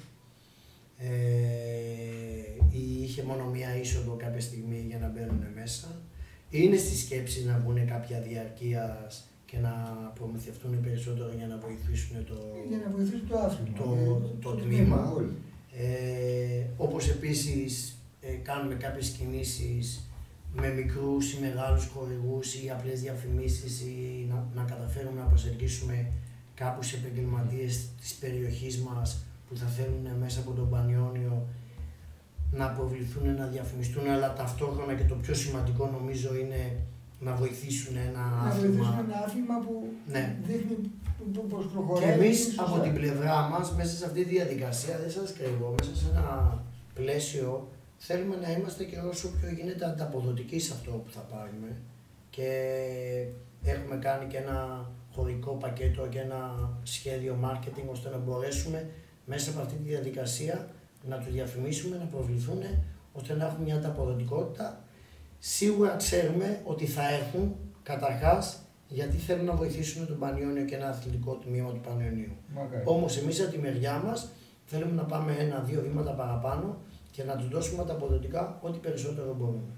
Είχε μόνο μία είσοδο κάποια στιγμή για να μπαίνουν μέσα. Είναι στη σκέψη να βγουν κάποια διαρκείας και να προμηθευτούν περισσότερο για να βοηθήσουν το άθλημα. Το τμήμα. Όπως επίσης κάνουμε κάποιες κινήσεις με μικρούς ή μεγάλους χορηγούς ή απλές διαφημίσεις ή να καταφέρουμε να προσελκύσουμε κάποιους επαγγελματίες της περιοχής μας που θα θέλουν μέσα από τον Πανιόνιο να προβληθούν, να διαφημιστούν, αλλά ταυτόχρονα και το πιο σημαντικό νομίζω είναι να βοηθήσουν ένα άθλημα που δείχνει πώς προχωράει. Και εμείς από την πλευρά μας, μέσα σε αυτή τη διαδικασία, δεν σας κρύβω, μέσα σε ένα πλαίσιο θέλουμε να είμαστε και όσο πιο γίνεται ανταποδοτικοί σε αυτό που θα πάρουμε και έχουμε κάνει και ένα χωρικό πακέτο και ένα σχέδιο marketing ώστε να μπορέσουμε μέσα από αυτή τη διαδικασία να τους διαφημίσουμε, να προβληθούν ώστε να έχουν μια ανταποδοτικότητα. Σίγουρα ξέρουμε ότι θα έρθουν καταρχάς γιατί θέλουν να βοηθήσουν τον Πανιόνιο και ένα αθλητικό τμήμα του Πανιωνίου. Όμως εμείς από τη μεριά μας θέλουμε να πάμε 1-2 βήματα παραπάνω και να τους δώσουμε ανταποδοτικά ό,τι περισσότερο μπορούμε.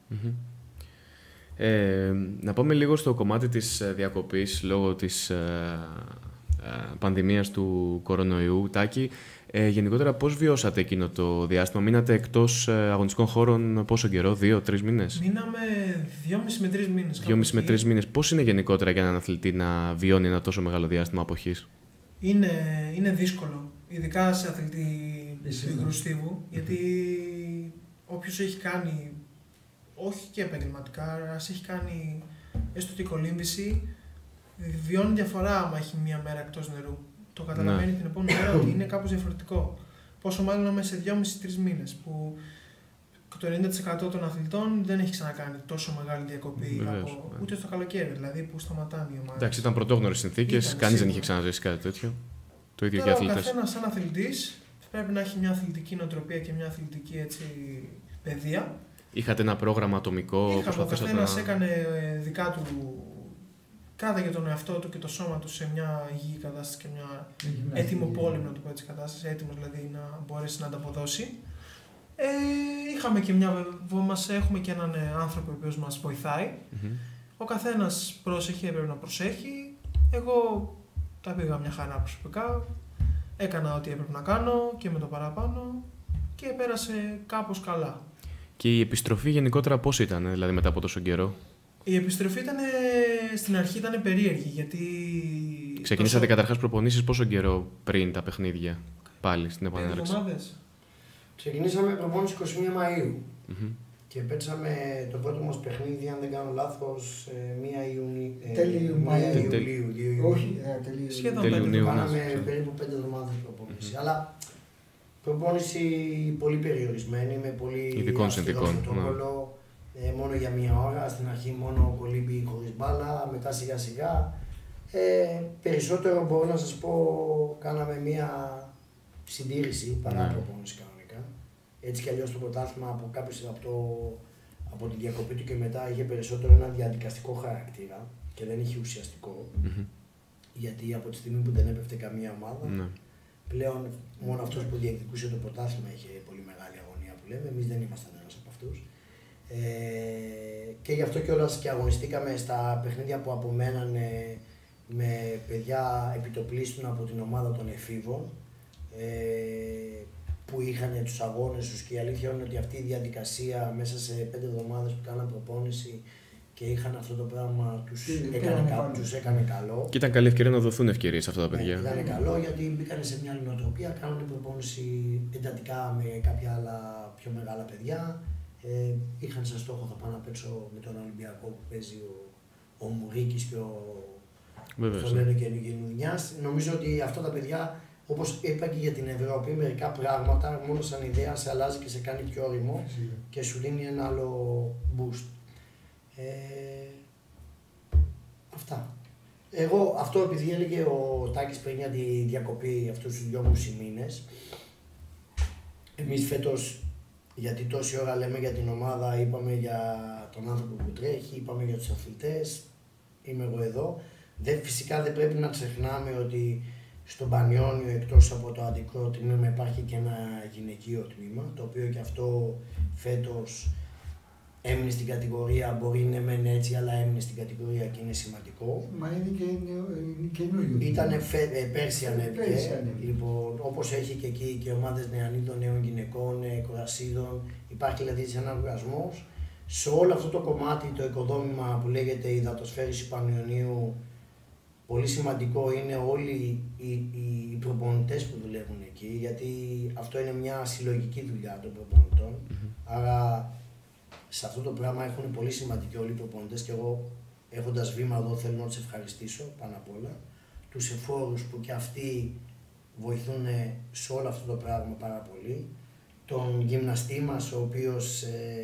Να πάμε λίγο στο κομμάτι της διακοπής λόγω της πανδημίας του κορονοϊού. Τάκη, γενικότερα πώς βιώσατε εκείνο το διάστημα? Μείνατε εκτός αγωνιστικών χώρων πόσο καιρό, 2-3 μήνες? Μείναμε 2,5 με 3 μήνες. 2,5 με 3 μήνες. Πώς είναι γενικότερα για έναν αθλητή να βιώνει ένα τόσο μεγάλο διάστημα αποχής? Είναι δύσκολο, ειδικά σε αθλητή του υγρού στίβου, γιατί όποιος έχει κάνει, όχι και επαγγελματικά, αλλά έχει κάνει έστω την κολύμβηση, βιώνει διαφορά άμα έχει μία μέρα εκτός νερού. Το καταλαβαίνει την επόμενη μέρα ότι είναι κάπως διαφορετικό. Πόσο μάλλον μέσα σε 2,5-3 μήνες, που το 90% των αθλητών δεν έχει ξανακάνει τόσο μεγάλη διακοπή ούτε στο καλοκαίρι, δηλαδή που σταματάνε οι ομάδες. Εντάξει, ήταν πρωτόγνωρες συνθήκες, κανείς δεν είχε ξαναζήσει κάτι τέτοιο. Το ίδιο και οι αθλητές. Ο καθένας σαν αθλητής πρέπει να έχει μια αθλητική νοοτροπία και μια αθλητική παιδεία. Είχατε ένα πρόγραμμα ατομικό? Ο καθένας έκανε δικά του, κράταγε τον εαυτό του και το σώμα του σε μια υγιή κατάσταση και μια έτοιμο πόλεμο, να το πω έτσι, κατάσταση, έτοιμος δηλαδή να μπορέσει να ανταποδώσει. Είχαμε και έχουμε και έναν άνθρωπο ο οποίος μας βοηθάει. Ο καθένας πρόσεχε, έπρεπε να προσέχει. Εγώ τα πήγα μια χαρά προσωπικά. Έκανα ό,τι έπρεπε να κάνω και με το παραπάνω και πέρασε κάπως καλά. Και η επιστροφή γενικότερα πώς ήταν, δηλαδή μετά από τόσο καιρό? Η επιστροφή στην αρχή ήταν περίεργη, γιατί... Ξεκινήσατε καταρχάς προπονήσεις πόσο καιρό πριν τα παιχνίδια, πάλι στην επανέναρξη? 5 εβδομάδες. Ξεκινήσαμε προπόνηση 21 Μαΐου και παίξαμε το πρώτο μας παιχνίδι, αν δεν κάνω λάθος, 1 Ιουλίου. Όχι, σχεδόν τέλη 5 Ιουνίου. Κάναμε περίπου 5 εβδομάδες προπόνηση. Αλλά προπόνηση πολύ περιορισμένη, με πολύ ειδικών συνθηκών. Μόνο για 1 ώρα, στην αρχή μόνο κολύμπι χωρίς μπάλα, μετά σιγά σιγά. Περισσότερο μπορώ να σας πω, κάναμε μια συντήρηση παρά προπόνηση κανονικά. Έτσι κι αλλιώς το πρωτάθλημα από κάποιος από τη διακοπή του και μετά είχε περισσότερο ένα διαδικαστικό χαρακτήρα και δεν είχε ουσιαστικό. Γιατί από τη στιγμή που δεν έπεφτε καμία ομάδα, πλέον μόνο αυτός που διεκδικούσε το πρωτάθλημα είχε πολύ μεγάλη αγωνία που λέμε. Εμείς δεν ήμασταν ένας από αυτούς. Και γι' αυτό κιόλας και αγωνιστήκαμε στα παιχνίδια που απομένανε με παιδιά επιτοπλίστων από την ομάδα των εφήβων, που είχαν τους αγώνες τους, και η αλήθεια είναι ότι αυτή η διαδικασία μέσα σε 5 εβδομάδες που κάναν προπόνηση και είχαν αυτό το πράγμα τους έκανε καλό. Και ήταν καλή ευκαιρία να δοθούν ευκαιρίες σε αυτά τα παιδιά. Ήταν καλό γιατί μπήκαν σε μια άλλη νοοτροπία, κάνανε προπόνηση εντατικά με κάποια άλλα πιο μεγάλα παιδιά. Είχαν σαν στόχο θα πάω να παίξω με τον Ολυμπιακό που παίζει ο Μουρίκης και το λένε και ο Γενουδνιάς. Νομίζω ότι αυτά τα παιδιά, όπως είπα και για την Ευρώπη, μερικά πράγματα μόνο σαν ιδέα σε αλλάζει και σε κάνει πιο όριμο και σου δίνει ένα άλλο boost. Αυτά. Εγώ αυτό, επειδή έλεγε ο Τάκης πριν για τη διακοπή αυτούς τους 2,5 μήνες, εμείς φέτος, γιατί τόση ώρα λέμε για την ομάδα, είπαμε για τον άνθρωπο που τρέχει, είπαμε για τους αθλητές, είμαι εγώ εδώ. Φυσικά δεν πρέπει να ξεχνάμε ότι στον Πανιόνιο, εκτός από το αντικό τμήμα, υπάρχει και ένα γυναικείο τμήμα, το οποίο και αυτό φέτος έμεινε στην κατηγορία, μπορεί να μένει έτσι, αλλά έμεινε στην κατηγορία και είναι σημαντικό. Μα είναι και καινούριο. Ήταν πέρσι ανέβηκε. Λοιπόν, όπως έχει και εκεί και ομάδες νεανίδων, νέων γυναικών, κορασίδων, υπάρχει δηλαδή ένας οργασμός. Σε όλο αυτό το κομμάτι, το οικοδόμημα που λέγεται υδατοσφαίριση Πανιωνίου, πολύ σημαντικό είναι όλοι οι προπονητές που δουλεύουν εκεί, γιατί αυτό είναι μια συλλογική δουλειά των προπονητών. Άρα σε αυτό το πράγμα έχουν πολύ σημαντικοί όλοι οι προπονητές και εγώ έχοντας βήμα εδώ θέλω να τους ευχαριστήσω πάνω απ' όλα. Τους εφόρους που και αυτοί βοηθούν σε όλο αυτό το πράγμα πάρα πολύ. Τον γυμναστή μας, ο οποίος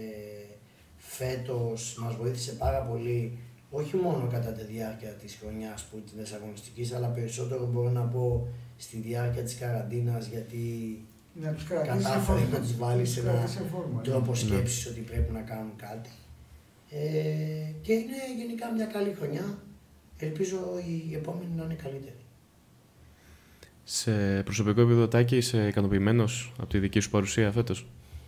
φέτος μας βοήθησε πάρα πολύ, όχι μόνο κατά τη διάρκεια της χρονιάς που ήταν της αγωνιστικής, αλλά περισσότερο μπορώ να πω στη διάρκεια της καραντίνας, γιατί κατάφερε να τις βάλει σε έναν τρόπο σκέψης ότι πρέπει να κάνουν κάτι. Και είναι γενικά μια καλή χρονιά. Ελπίζω η επόμενη να είναι καλύτερη. Σε προσωπικό επίπεδο, Τάκη, είσαι ικανοποιημένος από τη δική σου παρουσία φέτος?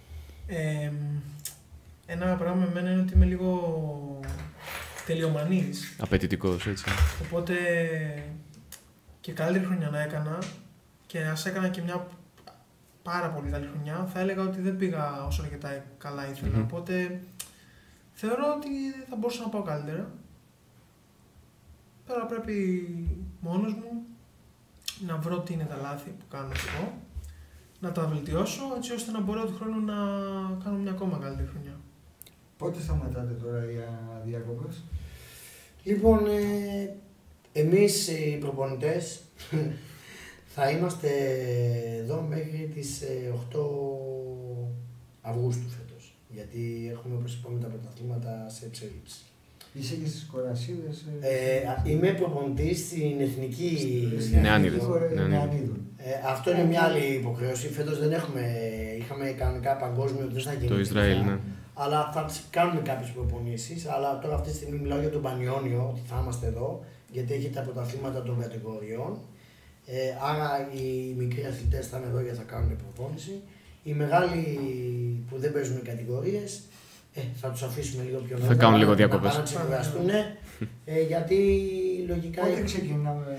Ένα πράγμα με εμένα είναι ότι είμαι λίγο τελειομανής. Απαιτητικός, έτσι. Οπότε και καλύτερη χρονιά να έκανα και ας έκανα και μια πάρα πολύ καλή χρονιά, θα έλεγα ότι δεν πήγα όσο αρκετά καλά ήθελα. Οπότε θεωρώ ότι θα μπορούσα να πάω καλύτερα. Τώρα πρέπει μόνος μου να βρω τι είναι τα λάθη που κάνω εγώ, να τα βελτιώσω έτσι ώστε να μπορώ του χρόνου να κάνω μια ακόμα καλύτερη χρονιά. Πότε σταματάτε τώρα για διακοπές? Λοιπόν, εμείς οι προπονητές θα είμαστε εδώ μέχρι τις 8 Αυγούστου φέτος, γιατί έχουμε, όπως είπαμε, τα πρωταθλήματα σε εξέλιξη. Είσαι και στις κορασίδες? Είμαι προπονητής στην Εθνική Νεανίδων. Αυτό είναι μια άλλη υποχρέωση. Φέτος δεν είχαμε κανονικά παγκόσμιο, δεν θα γίνει. Το Ισραήλ, ναι. Αλλά θα κάνουμε κάποιες προπονήσεις. Αλλά τώρα αυτή τη στιγμή μιλάω για τον Πανιόνιο, ότι θα είμαστε εδώ, γιατί έχει τα πρωταθλήματα των κατηγοριών. Άρα οι μικροί αθλητές θα είναι εδώ γιατί θα κάνουν προπόνηση. Οι μεγάλοι που δεν παίζουν κατηγορίες, θα τους αφήσουμε λίγο πιο νωρίς. Θα κάνουν λίγο διακοπές. Να ξεκουραστούν, γιατί λογικά. Πότε ξεκινάμε?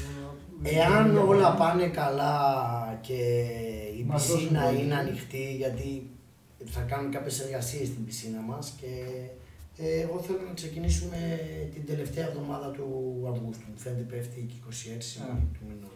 Εάν όλα πάνε καλά και η πισίνα είναι ανοιχτή, γιατί θα κάνουμε κάποιες εργασίες στην πισίνα μας και εγώ θέλω να ξεκινήσουμε την τελευταία εβδομάδα του Αυγούστου. Μου φαίνεται πέφτει και 26 του μηνός.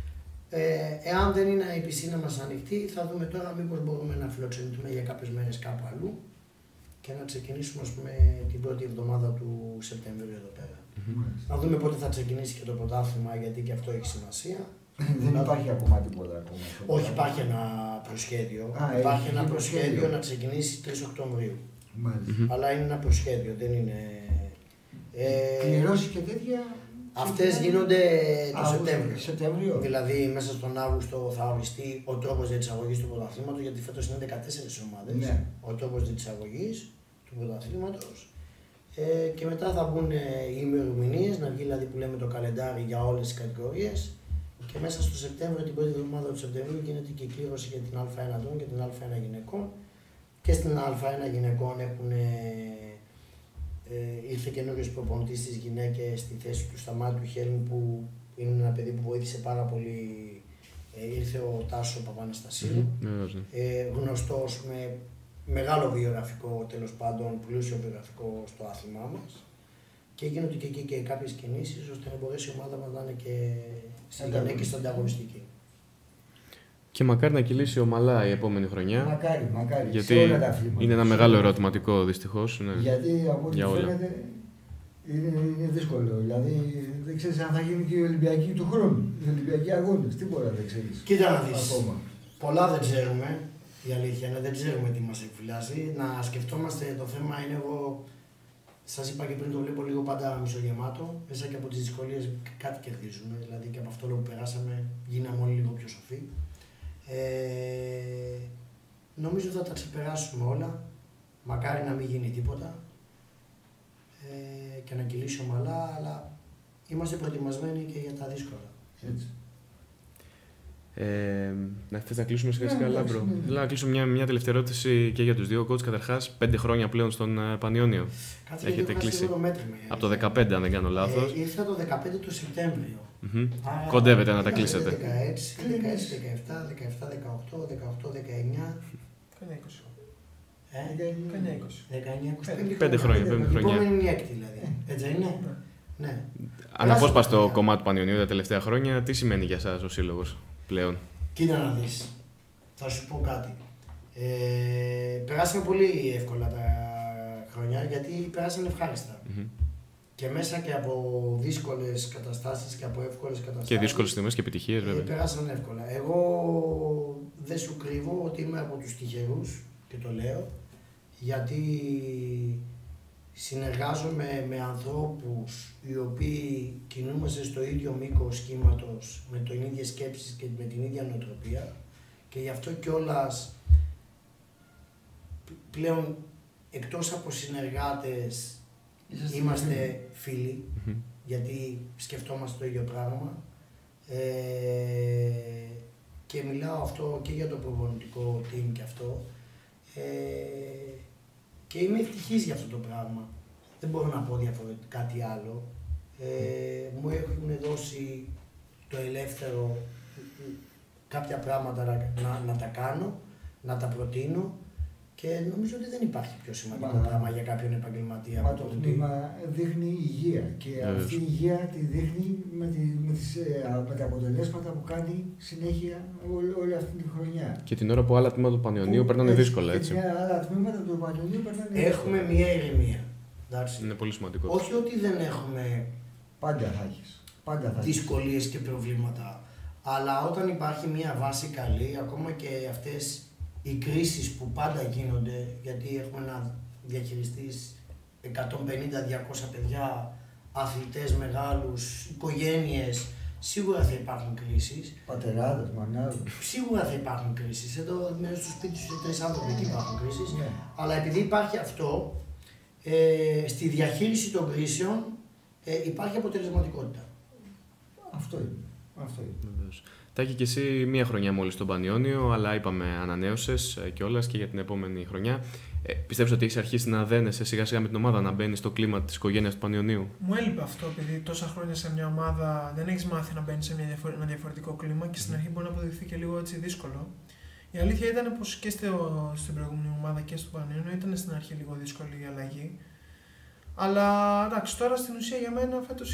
Εάν δεν είναι η πισίνα μας ανοιχτή, θα δούμε τώρα μήπως μπορούμε να φιλοξενηθούμε για κάποιες μέρες κάπου αλλού και να ξεκινήσουμε, ας πούμε, την πρώτη εβδομάδα του Σεπτεμβρίου εδώ πέρα. Να δούμε πότε θα ξεκινήσει και το πρωτάθλημα, γιατί και αυτό έχει σημασία. Δεν υπάρχει ακόμα τίποτα ακόμα? Όχι, υπάρχει ένα προσχέδιο. Υπάρχει ένα προσχέδιο να ξεκινήσει 3 Οκτωβρίου. Αλλά είναι ένα προσχέδιο, δεν είναι. Κληρώσεις και τέτοια. Αυτές γίνονται το Σεπτέμβριο. Δηλαδή, μέσα στον Αύγουστο θα οριστεί ο τρόπος διεξαγωγής του πρωταθλήματος, γιατί φέτος είναι 14 ομάδες. Ναι. Ο τρόπος διεξαγωγής του πρωταθλήματος. Και μετά θα μπουν οι ημερομηνίες, να βγει δηλαδή που λέμε το καλεντάρι για όλες τις κατηγορίες. Και μέσα στο Σεπτέμβριο, την πρώτη εβδομάδα του Σεπτεμβρίου, γίνεται και η κλήρωση για την Α1 αντρών και την Α1 γυναικών. Και στην Α1 γυναικών ήρθε καινούριος προπονητής στις γυναίκες στη θέση του Σταμάτου Χέλμου, που είναι ένα παιδί που βοήθησε πάρα πολύ. Ήρθε ο Τάσος Παπαναστασίου, γνωστός με μεγάλο βιογραφικό, τέλος πάντων, πλούσιο βιογραφικό στο άθλημά μας. Και γίνονται και εκεί και κάποιες κινήσεις ώστε να μπορέσει η ομάδα μας να είναι και στις γυναίκες ανταγωνιστική. Και μακάρι να κυλήσει ομαλά η επόμενη χρονιά. Μακάρι. Γιατί είναι ένα μεγάλο ερωτηματικό, δυστυχώς. Ναι. Γιατί από ό,τι φαίνεται είναι δύσκολο. Δηλαδή δεν ξέρεις αν θα γίνει και η Ολυμπιακή του χρόνου. Οι Ολυμπιακοί αγώνες, τίποτα δεν ξέρεις. Κοίτα να δεις. Πολλά δεν ξέρουμε. Η αλήθεια είναι, δεν ξέρουμε τι μας εκφυλάζει. Να σκεφτόμαστε, το θέμα είναι, εγώ σας είπα και πριν, το βλέπω λίγο πάντα μισογεμάτο. Μέσα και από τις δυσκολίες κάτι κερδίζουμε. Δηλαδή και από αυτό που περάσαμε γίναμε όλοι λίγο πιο σοφοί. Νομίζω θα τα ξεπεράσουμε όλα. Μακάρι να μην γίνει τίποτα και να κυλήσει ομαλά, αλλά είμαστε προετοιμασμένοι και για τα δύσκολα. Έτσι. Θες να κλείσουμε σιγά-σιγά, Ναι, Λάμπρο? ναι. Θέλω να κλείσω μια τελευταία ερώτηση και για τους δύο. Coach, καταρχάς, 5 χρόνια πλέον στον Πανιόνιο. Κάτσε Έχετε γιατί έχω κλείσει. χάσει το μέτρημα. Από το 15, αν δεν κάνω λάθος. Ήρθα το 15 του Σεπτέμβριο. Άρα, Κοντεύετε να τα είμαστε κλείσετε. 16, 17, 18, 18, 19. Κανένα 20. 19, 20. 5 χρόνια, 5 Η χρόνια. επόμενη είναι η έκτη δηλαδή. Έτσι δεν είναι? Ναι. Αναπόσπαστο κομμάτι του Πανιωνίου τα τελευταία χρόνια, τι σημαίνει για εσάς ο σύλλογος πλέον? Κοίτα να δεις. Θα σου πω κάτι. Περάσαμε πολύ εύκολα τα χρόνια γιατί περάσανε ευχάριστα. Και μέσα και από δύσκολες καταστάσεις και από εύκολες καταστάσεις. Και δύσκολες στιγμές και επιτυχίες, βέβαια. Περάσανε εύκολα. Εγώ δεν σου κρύβω ότι είμαι από τους τυχερούς και το λέω γιατί συνεργάζομαι με ανθρώπους οι οποίοι κινούμαστε στο ίδιο μήκος κύματος, με την ίδια σκέψη και με την ίδια νοοτροπία και γι' αυτό κιόλας πλέον εκτός από συνεργάτες είμαστε φίλοι, γιατί σκεφτόμαστε το ίδιο πράγμα και μιλάω αυτό και για το προπονητικό team και αυτό και είμαι ευτυχής για αυτό το πράγμα. Δεν μπορώ να πω κάτι άλλο. Μου έχουν δώσει το ελεύθερο κάποια πράγματα να τα κάνω, να τα προτείνω και νομίζω ότι δεν υπάρχει πιο σημαντικό πράγμα για κάποιον επαγγελματία. Μα το τμήμα δείχνει υγεία και αυτή η υγεία τη δείχνει με τα αποτελέσματα που κάνει συνέχεια όλη αυτή τη χρονιά. Και την ώρα που άλλα τμήματα του Πανιωνίου περνάνε δύσκολα, έτσι. Και άλλα τμήματα του Πανιωνίου περνάνε δύσκολα. Έχουμε μια ηρεμία. Εντάξει. Είναι πολύ σημαντικό. Όχι ότι δεν έχουμε Πάντα θα έχεις. Δυσκολίες και προβλήματα. Αλλά όταν υπάρχει μια βάση καλή, ακόμα και αυτές οι κρίσεις που πάντα γίνονται, γιατί έχουμε να διαχειριστείς 150-200 παιδιά, αθλητές μεγάλους, οικογένειες, σίγουρα θα υπάρχουν κρίσεις. Πατεράδες, μανάδες. Σίγουρα θα υπάρχουν κρίσεις. Εδώ μέσα στο σπίτι σου 3 άνθρωποι εκεί υπάρχουν κρίσεις. Αλλά επειδή υπάρχει αυτό, στη διαχείριση των κρίσεων υπάρχει αποτελεσματικότητα. Αυτό είναι. Βεβαίως. Τάκη, και εσύ μία χρονιά μόλις στον Πανιόνιο, αλλά είπαμε ανανέωσες κιόλας και για την επόμενη χρονιά. Πιστεύεις ότι έχεις αρχίσει να δένεσαι σιγά σιγά με την ομάδα, να μπαίνεις στο κλίμα της οικογένειας του Πανιωνίου? Μου έλειπε αυτό, επειδή τόσα χρόνια σε μια ομάδα δεν έχεις μάθει να μπαίνεις σε ένα διαφορετικό κλίμα και στην αρχή μπορεί να αποδειχθεί και λίγο έτσι δύσκολο. Η αλήθεια ήταν πως και στην προηγούμενη ομάδα και στο Πανιόνιο ήταν στην αρχή λίγο δύσκολη η αλλαγή. Αλλά εντάξει, τώρα στην ουσία για μένα φέτος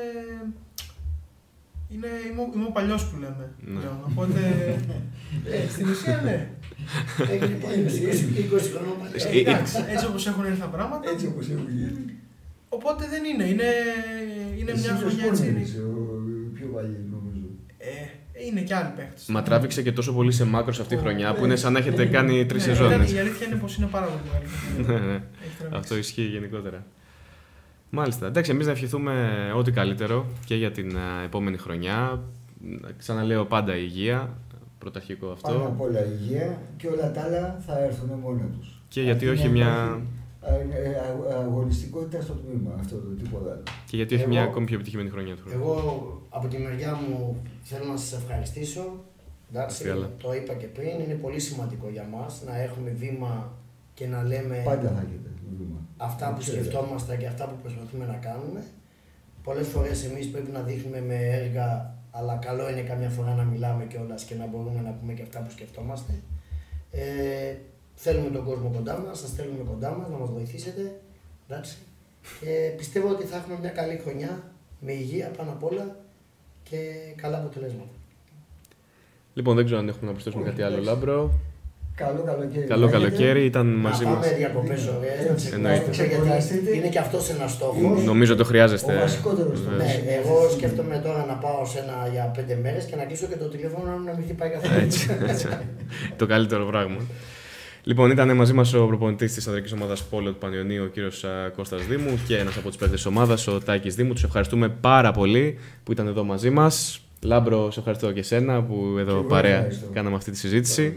είμαι ο παλιός που λέμε. Ναι. Οπότε στην ουσία ναι. Έγινε 20 χρονών παλιά. Εντάξει, έτσι όπως έχουν έρθει τα πράγματα. Έτσι όπως έχουν γίνει. Οπότε δεν είναι. Είναι μια χρονιά έτσι. Εσύ ο πιο παλιός νομίζω. Είναι και άλλοι παίχτες. Μα τράβηξε και τόσο πολύ σε μάκρος αυτή η χρονιά που είναι σαν να έχετε κάνει 3 Ναι, σεζόν. η αλήθεια είναι πως είναι πάρα πολύ μεγάλη. Ναι. Αυτό ισχύει γενικότερα. Μάλιστα. Εντάξει, εμείς να ευχηθούμε ό,τι καλύτερο και για την επόμενη χρονιά. Ξαναλέω πάντα υγεία, πρωταρχικό αυτό. Πάνω απ' όλα υγεία και όλα τα άλλα θα έρθουν μόνα τους. Και γιατί όχι μια... αγωνιστικότητα στο τμήμα, αυτό το τίποτα άλλο. Και γιατί όχι μια ακόμη πιο επιτυχημένη χρονιά του χρόνου. Εγώ από τη μεριά μου θέλω να σας ευχαριστήσω. Εντάξει, το είπα και πριν, είναι πολύ σημαντικό για μας να έχουμε βήμα και να λέμε πάντα θα έχετε βήμα. Αυτά που σκεφτόμαστε και αυτά που προσπαθούμε να κάνουμε. Πολλές φορές εμείς πρέπει να δείχνουμε με έργα, αλλά καλό είναι καμιά φορά να μιλάμε κιόλας και να μπορούμε να πούμε και αυτά που σκεφτόμαστε. Θέλουμε τον κόσμο κοντά μας, σας θέλουμε κοντά μας, να μας βοηθήσετε. Εντάξει. Πιστεύω ότι θα έχουμε μια καλή χρονιά, με υγεία πάνω απ' όλα και καλά αποτελέσματα. Λοιπόν, δεν ξέρω αν έχουμε να προσθέσουμε κάτι άλλο, Λάμπρο. Καλό καλοκαίρι. Καλό καλοκαίρι, ήταν μαζί μας. Πάμε διακοπές ωραίες, γιατί είναι και αυτός ένας στόχος. Νομίζω το χρειάζεστε. Ο βασικότερος στόχος. Ναι, εγώ σκέφτομαι τώρα να πάω για 5 μέρες και να κλείσω και το τηλέφωνο να μην χτυπάει καθόλου. Έτσι. Το καλύτερο πράγμα. Λοιπόν, ήταν μαζί μας ο προπονητής της ανδρικής ομάδας Πόλο του Πανιωνίου, ο κύριος Κώστας Δήμου, και ένας από τους παίκτες της ομάδας, ο Τάκης Δήμου. Τους ευχαριστούμε πάρα πολύ που ήταν εδώ μαζί μας. Λάμπρο, σε ευχαριστώ και εσένα που εδώ παρέα κάναμε αυτή τη συζήτηση.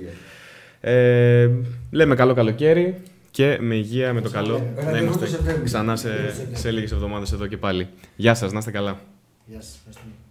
Λέμε καλό καλοκαίρι και με υγεία, με το καλό να είμαστε ξανά σε λίγες εβδομάδες εδώ και πάλι. Γεια σας, να είστε καλά. Γεια σας.